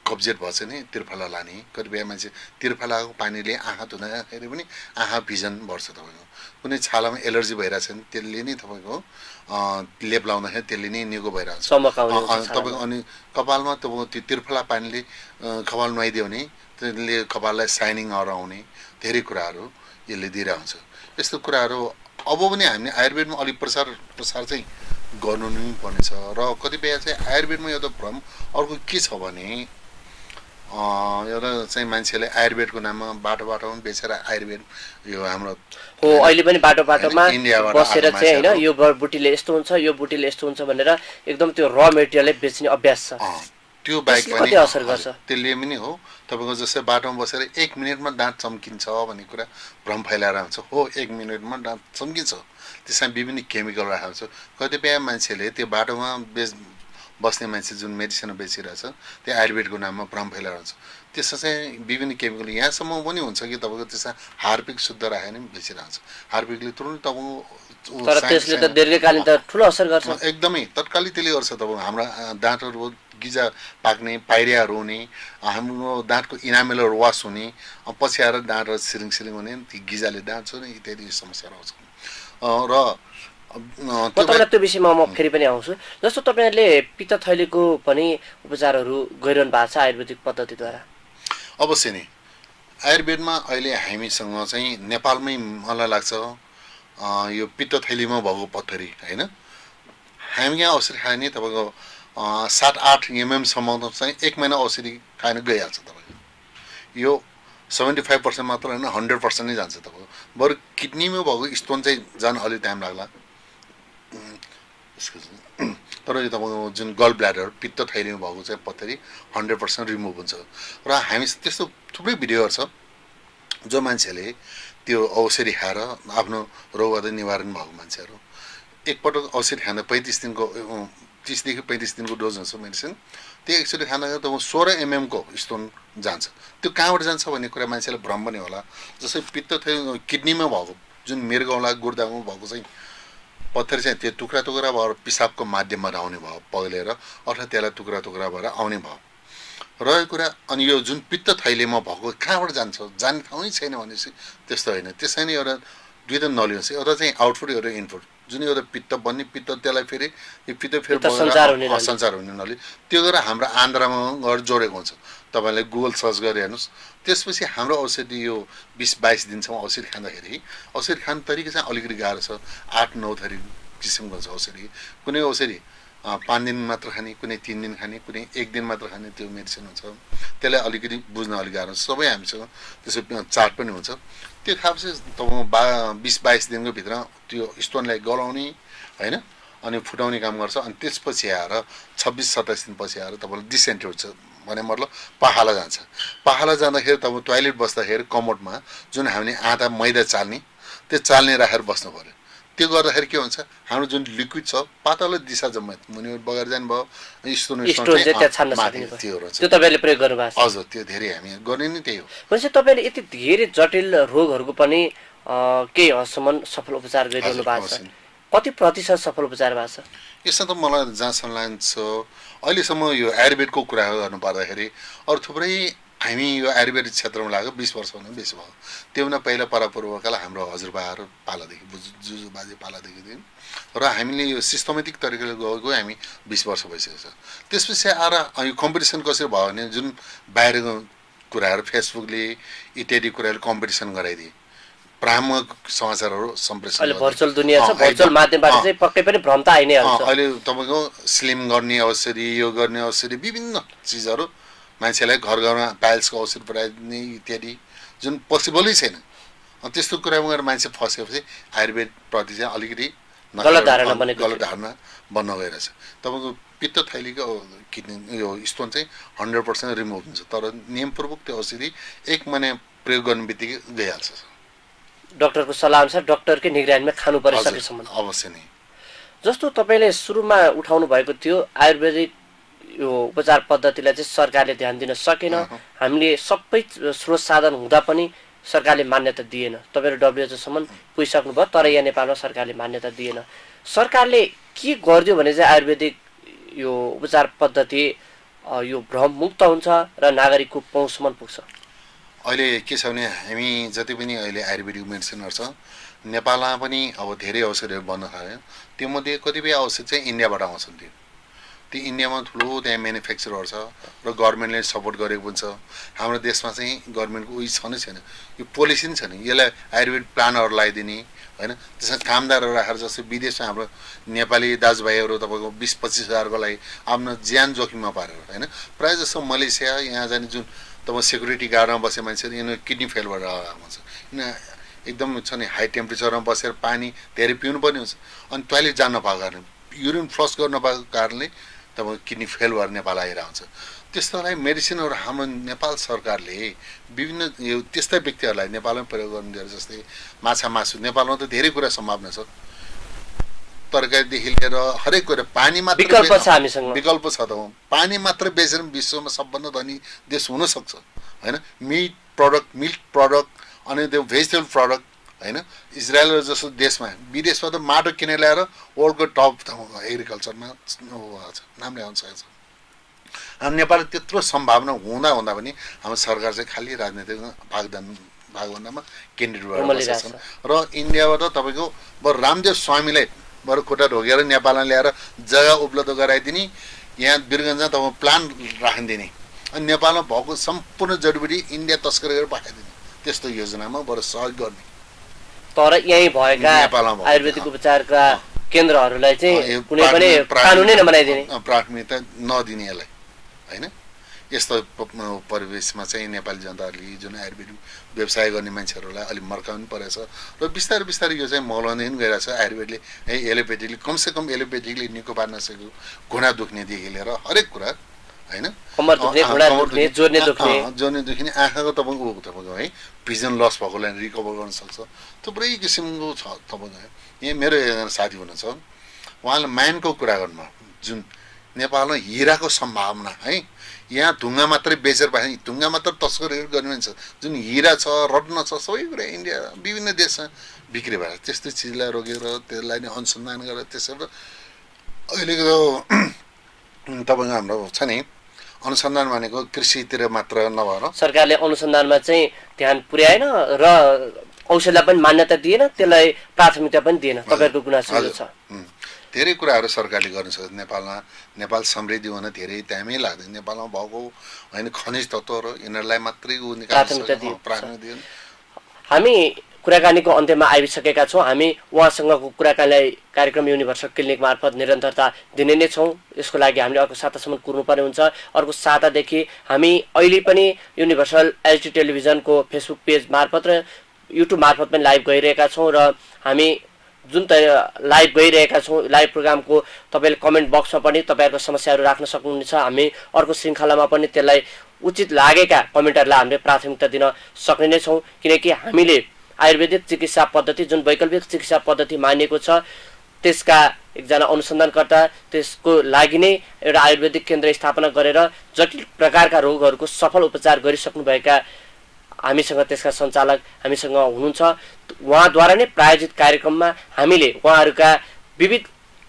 कब्जियत भएछ नि त्रिफला लाने, कतिपय मान्छे त्रिफलाको पानीले आँखा धुँदाखेरि पनि आँखा भिजन बढ्छ तपाईँको, कुनै छालामा एलर्जी भइरहेछ भने त्यसले नै तपाईँको लेप लाउँदाखेरि त्यसले नै निको भइरहेछ तपाईँको। अनि कपालमा तपाईँको त्यो त्रिफला पानीले कपाल नुहाइदियो भने त्यसले कपाललाई साइनिङ आउने धेरै कुराहरू यसले दिइरहेको हुन्छ। यस्तो कुराहरू अब पनि हामीले आयुर्वेदमा अलिक प्रसार प्रसार चाहिँ गर्नु नै पर्नेछ। र कतिपय चाहिँ आयुर्वेदमा एउटा भ्रम अर्को के छ भने एउटा चाहिँ मान्छेले आयुर्वेदको नाममा बाटो बाटोमा बेचेर आयुर्वेद यो हाम्रो हो अहिले पनि बाटो बाटोमा बसेर चाहिँ होइन यो बुटीले यस्तो हुन्छ यो बुटीले यस्तो हुन्छ भनेर एकदम त्यो र मेटेरियलले बेच्ने अभ्यास छ। त्यो बाइक पनि असर गर्छ त्यसले पनि हो। तपाईँको जस्तै बाटोमा बसेर एक मिनटमा दाँत चम्किन्छ भन्ने कुरा भ्रम फैलाएर हुन्छ। हो एक मिनटमा दाँत चम्किन्छ, त्यसमा विभिन्न केमिकल राखेको छ। कतिपय मान्छेले त्यो बाटोमा बेच बस्ने मान्छे जुन मेडिसिन बेचिरहेछ त्यो आयुर्वेदको नाममा भ्रम फैलाएर हुन्छ। त्यसमा चाहिँ विभिन्न केमिकल यहाँसम्म पनि हुन्छ कि तपाईँको त्यसमा हार्पिक शुद्ध राखेर पनि बेचिरहन्छ। हार्पिकले तुरुन्तै तपाईँको तर त्यसले त दीर्घकालीन त ठुलो असर गर्छ। एकदमै तत्कालै त्यसले गर्छ। तपाईँको हाम्रा दाँतहरू गिजा पाक्ने, पाइरियाहरू हुने, हाम्रो दाँतको इनामेलहरू वास हुने, पछि आएर दाँतहरू सिरिङ सिरिङ हुने, ती गिजाले दाँत छुने इत्यादि समस्याहरू आउँछ। र तपाईँलाई त्यो विषयमा म फेरि पनि आउँछु। जस्तो तपाईँहरूले पित्त थैलीको पनि उपचारहरू गरिरहनु भएको छ आयुर्वेदिक पद्धतिद्वारा? अवश्य नै। आयुर्वेदमा अहिले हामीसँग चाहिँ नेपालमै मलाई लाग्छ यो पित्त थैलीमा भएको पत्थरी होइन, हामी यहाँ औषधि खायो नि तपाईँको सात आठ एमएमसम्म चाहिँ एक महिना औषधि खान गइहाल्छ तपाईँको। यो सेभेन्टी फाइभ पर्सेन्ट मात्र होइन हन्ड्रेड पर्सेन्ट नै जान्छ तपाईँको। बरु किडनीमा भएको स्टोन चाहिँ जान अलिक टाइम लाग्ला यसको। तर यो तपाईँको जुन गल ब्ल्याडर पित्त थैलीमा भएको चाहिँ पत्थरी हन्ड्रेड पर्सेन्ट रिमुभ हुन्छ। र हामी त्यस्तो थुप्रै भिडियोहरू छ जो मान्छेले त्यो औषधि खाएर आफ्नो रोगहरू निवारण भएको मान्छेहरू एकपटक औषधि खाँदा पैँतिस दिनको तिसदेखि पैँतिस दिनको डोज हुन्छ मेडिसिन, त्यो एकचोटि खाँदाखेरि त सोह्र एमएमको स्टोन जान्छ। त्यो कहाँबाट जान्छ भन्ने कुरा मान्छेलाई भ्रम पनि होला। जस्तै पित्त थैली किडनीमा भएको जुन मृगौला गुर्दामा भएको चाहिँ पत्थर चाहिँ त्यो टुक्रा टुक्रा भएर पिसाबको माध्यमबाट आउने भयो पग्लेर, अथवा त्यसलाई टुक्रा टुक्रा भएर आउने भयो रहेको कुरा। अनि यो जुन पित्त थैलीमा भएको कहाँबाट जान्छ जाने ठाउँै छैन भनेपछि त्यस्तो होइन। त्यसै नै एउटा दुईवटा नली हुन्छ, एउटा चाहिँ आउटपुट एउटा इनपुट। जुन एउटा पित्त बन्ने पित्त त्यसलाई फेरि यो पित्त फेरि सञ्चार हुने नली त्यो गरेर हाम्रो आन्द्रामा गएर जोडेको हुन्छ। तपाईँले गुगल सर्च गरेर हेर्नुहोस्। त्यसपछि हाम्रो औषधि यो बिस बाइस दिनसम्म औषधि खाँदाखेरि औषधि खाने तरिका चाहिँ अलिकति गाह्रो छ। आठ नौ थरी किसिमको छ औषधि। कुनै औषधि पाँच दिन मात्र खाने, कुनै तिन दिन खाने, कुनै एक दिन मात्र खाने त्यो मेडिसिन हुन्छ। त्यसलाई अलिकति बुझ्न अलिक गाह्रो छ। सबै हामीसँग त्यसो चार्ट पनि हुन्छ। त्यो खाएपछि तपाईँको बा बिस बाइस दिनको भित्र त्यो स्टोनलाई गलाउने होइन अनि फुटाउने काम गर्छ। अनि त्यसपछि आएर छब्बिस सत्ताइस दिनपछि आएर तपाईँलाई डिसेन्ट्री हुन्छ भने मतलब पखाला जान्छ। पखाला जाँदाखेरि तपाईँ टोइलेट बस्दाखेरि कमोडमा जुन हामीले आँटा मैदा चाल्ने त्यो चाल्ने राखेर बस्नु पऱ्यो। त्यो गर्दाखेरि के हुन्छ हाम्रो जुन लिक्विड छ पातलो दिशा जम्मै मुनि बगेर जानुभयो स्टोन हजुर त्यो धेरै हामी गर्ने नै त्यही हो। भनेपछि तपाईँले यति धेरै जटिल रोगहरूको पनि केही हदसम्म सफल उपचार गरिरहनु भएको छ। कति प्रतिशत सफल उपचार भएको छ? यसमा त मलाई जहाँसम्म लाग्छ अहिलेसम्म यो आयुर्वेदको कुरा गर्नु पर्दाखेरि अरू थुप्रै हामी यो आयुर्वेदिक क्षेत्रमा लाग्यो बिस वर्षभन्दा बेसी भयो। त्योभन्दा पहिला परापूर्वकाल हाम्रो हजुरबाहरू पालादेखि जुजु बाजे पालादेखि दिन र हामीले यो सिस्टमेटिक तरिकाले गएको हामी बिस वर्ष भइसकेको छ। त्यसपछि आएर यो कम्पिटिसन कसरी भयो भने जुन बाहिरको कुराहरू फेसबुकले इत्यादि कुराहरू कम्पिटिसन गराइदिए भ्रामक समाचारहरू सम्प्रेषण अहिले भर्चुअल दुनिया छ, भर्चुअल माध्यमबाट चाहिँ पक्कै पनि भ्रम त आइ नै हाल्छ। अहिले तपाईँको स्लिम गर्ने औषधि यो गर्ने औषधि विभिन्न चिजहरू मान्छेलाई घर घरमा पाइल्सको औषध पुऱ्याइदिने इत्यादि जुन पोसिबलै छैन। त्यस्तो कुरामा गएर मान्छे फसेपछि आयुर्वेदप्रति चाहिँ अलिकति गलत धारणा बनेको गलत धारणा बन्न गइरहेछ। तपाईँको पित्त थैलीको किडनी यो स्टोन चाहिँ हन्ड्रेड पर्सेन्ट रिमुभ हुन्छ तर नियमपूर्वक त्यो औषधि एक महिना प्रयोग गर्ने बित्तिकै गइहाल्छ। डाक्टरको सल्लाह अनुसार डाक्टरकै निगरानीमा खानु पर्छ सकेसम्म। अवश्य नै। जस्तो तपाईँले सुरुमा उठाउनु भएको थियो आयुर्वेदिक यो उपचार पद्धतिलाई चाहिँ सरकारले ध्यान दिन सकेन, हामीले सबै स्रोत साधन हुँदा पनि सरकारले मान्यता दिएन। तपाईँहरू डब्लुएचओसम्म पुगिसक्नु भयो तर यहाँ नेपालमा सरकारले मान्यता दिएन। सरकारले के गरिदियो भने चाहिँ आयुर्वेदिक यो उपचार पद्धति यो भ्रम मुक्त हुन्छ र नागरिकको पहुँचसम्म पुग्छ? अहिले के छ भने हामी जति पनि अहिले आयुर्वेदिक मेडिसिनहरू छ नेपालमा पनि अब धेरै औषधिहरू बन्न थाल्यो। त्योमध्ये कतिपय औषध चाहिँ इन्डियाबाट आउँछन्। त्यो त्यो इन्डियामा ठुलो त्यहाँ म्यानुफ्याक्चरहरू छ र गभर्मेन्टले सपोर्ट गरेको पनि छ। हाम्रो देशमा चाहिँ गभर्मेन्टको उयो छ नै छैन, यो पोलिसी नै छैन यसलाई आयुर्वेद प्लानहरू लगाइदिने होइन। त्यसमा कामदारहरू राखेर जस्तो विदेशमा हाम्रो नेपाली दाजुभाइहरू तपाईँको बिस पच्चिस हजारको लागि आफ्नो ज्यान जोखिममा पारेर होइन। प्रायः जस्तो मलेसिया यहाँ जाने जुन तपाईँ सेक्युरिटी गार्डमा बसेको मान्छेहरू यिनीहरू किडनी फेल भएर आएको छ। यिनीहरू एकदम छ नि हाई टेम्परेचरमा बसेर पानी धेरै पिउनु पर्ने हुन्छ अनि टोइलेट जान नपाएको कारणले युरिन फ्लस गर्न नपाएको कारणले तपाईँ किडनी फेल भएर नेपाल आइरहेको हुन्छ। त्यस्तोलाई मेडिसिनहरू हाम्रो नेपाल सरकारले विभिन्न यो त्यस्तै व्यक्तिहरूलाई नेपालमै प्रयोग गर्नु दिएर जस्तै माछा मासु नेपालमा त धेरै कुरा सम्भावना छ, तरकारीदेखि लिएर हरेक कुरा पानी मात्र विकल्प छ हामीसँग विकल्प छ त पानी मात्र बेचेर विश्वमा सबभन्दा धनी देश हुनसक्छ होइन। मिट प्रडक्ट मिल्क प्रडक्ट अनि त्यो भेजिटेबल प्रडक्ट होइन। इजरायल जस्तो देशमा विदेशमा त माटो किनेर ल्याएर वर्ल्डको टप एग्रिकल्चरमा नाम ल्याउन सकेको छ। हाम्रो नेपालमा त्यत्रो सम्भावना हुँदा हुँदा पनि हाम्रो सरकार चाहिँ खालि राजनीतिक भागदान भागभन्दामा केन्द्रित भएर बसेका छन् र इन्डियाबाट तपाईँको बरु रामदेव स्वामीलाई बरु खुट्टा ढोगेर नेपालमा ल्याएर जग्गा उपलब्ध गराइदिने, यहाँ वीरगन्जमा तपाईँ प्लान राखिदिने अनि नेपालमा भएको सम्पूर्ण जडीबुटी इन्डिया तस्करी गरेर पठाइदिने त्यस्तो योजनामा बरु सहयोग गर्ने। तर यहीँ भएका आयुर्वेदिक उपचारका केन्द्रहरूलाई चाहिँ कुनै पनि कानुनै नबनाइदिने, प्राथमिकता नदिने यसलाई होइन। यस्तो परिवेशमा चाहिँ नेपाली जनताहरूले जुन आयुर्वेदिक व्यवसाय गर्ने मान्छेहरूलाई अलिक मर्काउनु परेको छ र बिस्तारै बिस्तारै यो चाहिँ मौलाउँदै पनि गइरहेको छ। आयुर्वेदले है एलोपेथीले कमसेकम एलोपेथीले निको पार्न सकेको घुँडा दुख्नेदेखि लिएर हरेक कुरा होइन, जोड्ने दुख्ने आँखाको तपाईँको ऊ तपाईँको है भिजन लस भएकोलाई रिकभर गर्न सक्छ। थुप्रै किसिमको छ तपाईँको। यहाँ मेरो एकजना साथी हुनुहुन्छ उहाँले माइनको कुरा गर्नु जुन नेपालमा हिराको सम्भावना है, यहाँ ढुङ्गा मात्रै बेचेर पाएन, ढुङ्गा मात्र तस्करी गर्ने मान्छे जुन हिरा छ रत्न छ सबै कुरा इन्डिया विभिन्न देशमा बिक्री भएर त्यस्तो चिजलाई रोकेर त्यसलाई नै अनुसन्धान गरेर त्यसबाट अहिलेको तपाईँको हाम्रो छ नि अनुसन्धान भनेको कृषितिर मात्र नभएर सरकारले अनुसन्धानमा चाहिँ ध्यान पुर्याएन र औषधलाई पनि मान्यता दिएन, त्यसलाई प्राथमिकता पनि दिएन। तपाईँहरूको गुनासो छ? धेरै कुराहरू सरकारले गर्न सक्छ। नेपालमा नेपाल समृद्धि हुन धेरै टाइमै लाग्दैन। नेपालमा भएको होइन खनिज तत्त्वहरू यिनीहरूलाई मात्रै प्राथमिकता दिनु। हामी कुराकानीको अन्त्यमा आइसकेका छौँ। हामी उहाँसँगको कुराकानीलाई कार्यक्रम युनिभर्सल क्लिनिक मार्फत निरन्तरता दिने नै छौँ। यसको लागि हामीले अर्को सातासम्म कुर्नुपर्ने हुन्छ। अर्को सातादेखि हामी अहिले पनि युनिभर्सल एचडी टेलिभिजनको फेसबुक पेज मार्फत र युट्युब मार्फत पनि लाइभ गइरहेका छौँ र हामी जुन त लाइभ गइरहेका छौँ लाइभ प्रोग्रामको तपाईँले कमेन्ट बक्समा पनि तपाईँहरूको समस्याहरू राख्न सक्नुहुनेछ। हामी अर्को श्रृङ्खलामा पनि त्यसलाई उचित लागेका कमेन्टहरूलाई हामीले प्राथमिकता दिन सक्ने नै छौँ, किनकि हामीले आयुर्वेदिक चिकित्सा पद्धति जुन वैकल्पिक चिकित्सा पद्धति मानिएको छ त्यसका एकजना अनुसन्धानकर्ता त्यसको लागि नै एउटा आयुर्वेदिक केन्द्र स्थापना गरेर जटिल प्रकारका रोगहरूको सफल उपचार गरिसक्नुभएका हामीसँग त्यसका सञ्चालक हामीसँग हुनुहुन्छ। उहाँद्वारा नै प्रायोजित कार्यक्रममा हामीले उहाँहरूका विविध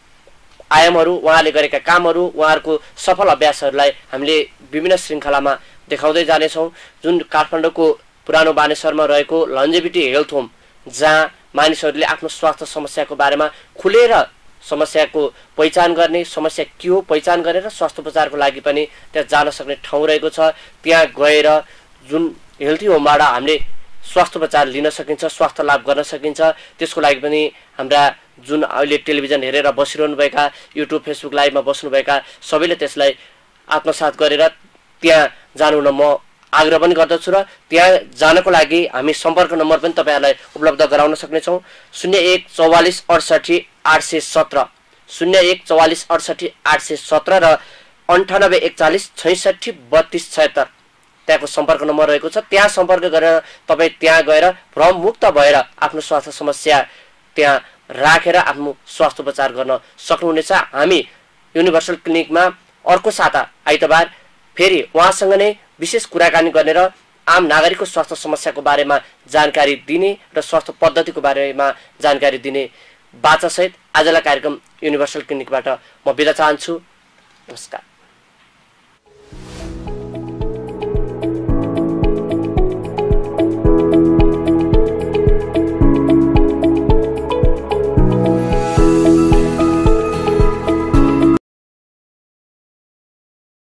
आयामहरू उहाँले गरेका कामहरू उहाँहरूको सफल अभ्यासहरूलाई हामीले विभिन्न श्रृङ्खलामा देखाउँदै जानेछौँ। जुन काठमाडौँको पुरानो बानेश्वरमा रहेको लन्जेभिटी हेल्थ होम जहाँ मानिसहरूले आफ्नो स्वास्थ्य समस्याको बारेमा खुलेर समस्याको पहिचान गर्ने, समस्या के हो पहिचान गरेर स्वास्थ्य उपचारको लागि पनि त्यहाँ जान सक्ने ठाउँ रहेको छ। त्यहाँ गएर जुन हेल्थी होमबाट हामीले स्वास्थ्य उपचार लिन सकिन्छ, स्वास्थ्य लाभ गर्न सकिन्छ। त्यसको लागि पनि हाम्रा जुन अहिले टेलिभिजन हेरेर बसिरहनुभएका युट्युब फेसबुक लाइभमा बस्नुभएका सबैले त्यसलाई आत्मसात गरेर त्यहाँ जानु हुन म आग्रह पनि गर्दछु र त्यहाँ जानको लागि हामी सम्पर्क नम्बर पनि तपाईँहरूलाई उपलब्ध गराउन सक्नेछौँ। शून्य एक चौवालिस अडसठी आठ सय सत्र शून्य एक चौवालिस अडसठी आठ सय सत्र र अन्ठानब्बे एकचालिस छैसठी बत्तिस छयत्तर त्यहाँको सम्पर्क नम्बर रहेको छ। त्यहाँ सम्पर्क गरेर तपाईँ त्यहाँ गएर भ्रममुक्त भएर आफ्नो स्वास्थ्य समस्या त्यहाँ राखेर आफ्नो स्वास्थ्य उपचार गर्न सक्नुहुनेछ। हामी युनिभर्सल क्लिनिकमा अर्को साता आइतबार फेरि उहाँसँग नै विशेष कुराकानी गर्ने र आम नागरिकको स्वास्थ्य समस्याको बारेमा जानकारी दिने र स्वास्थ्य पद्धतिको बारेमा जानकारी दिने बाचासहित आजलाई कार्यक्रम युनिभर्सल क्लिनिकबाट म बिदा चाहन्छु। नमस्कार।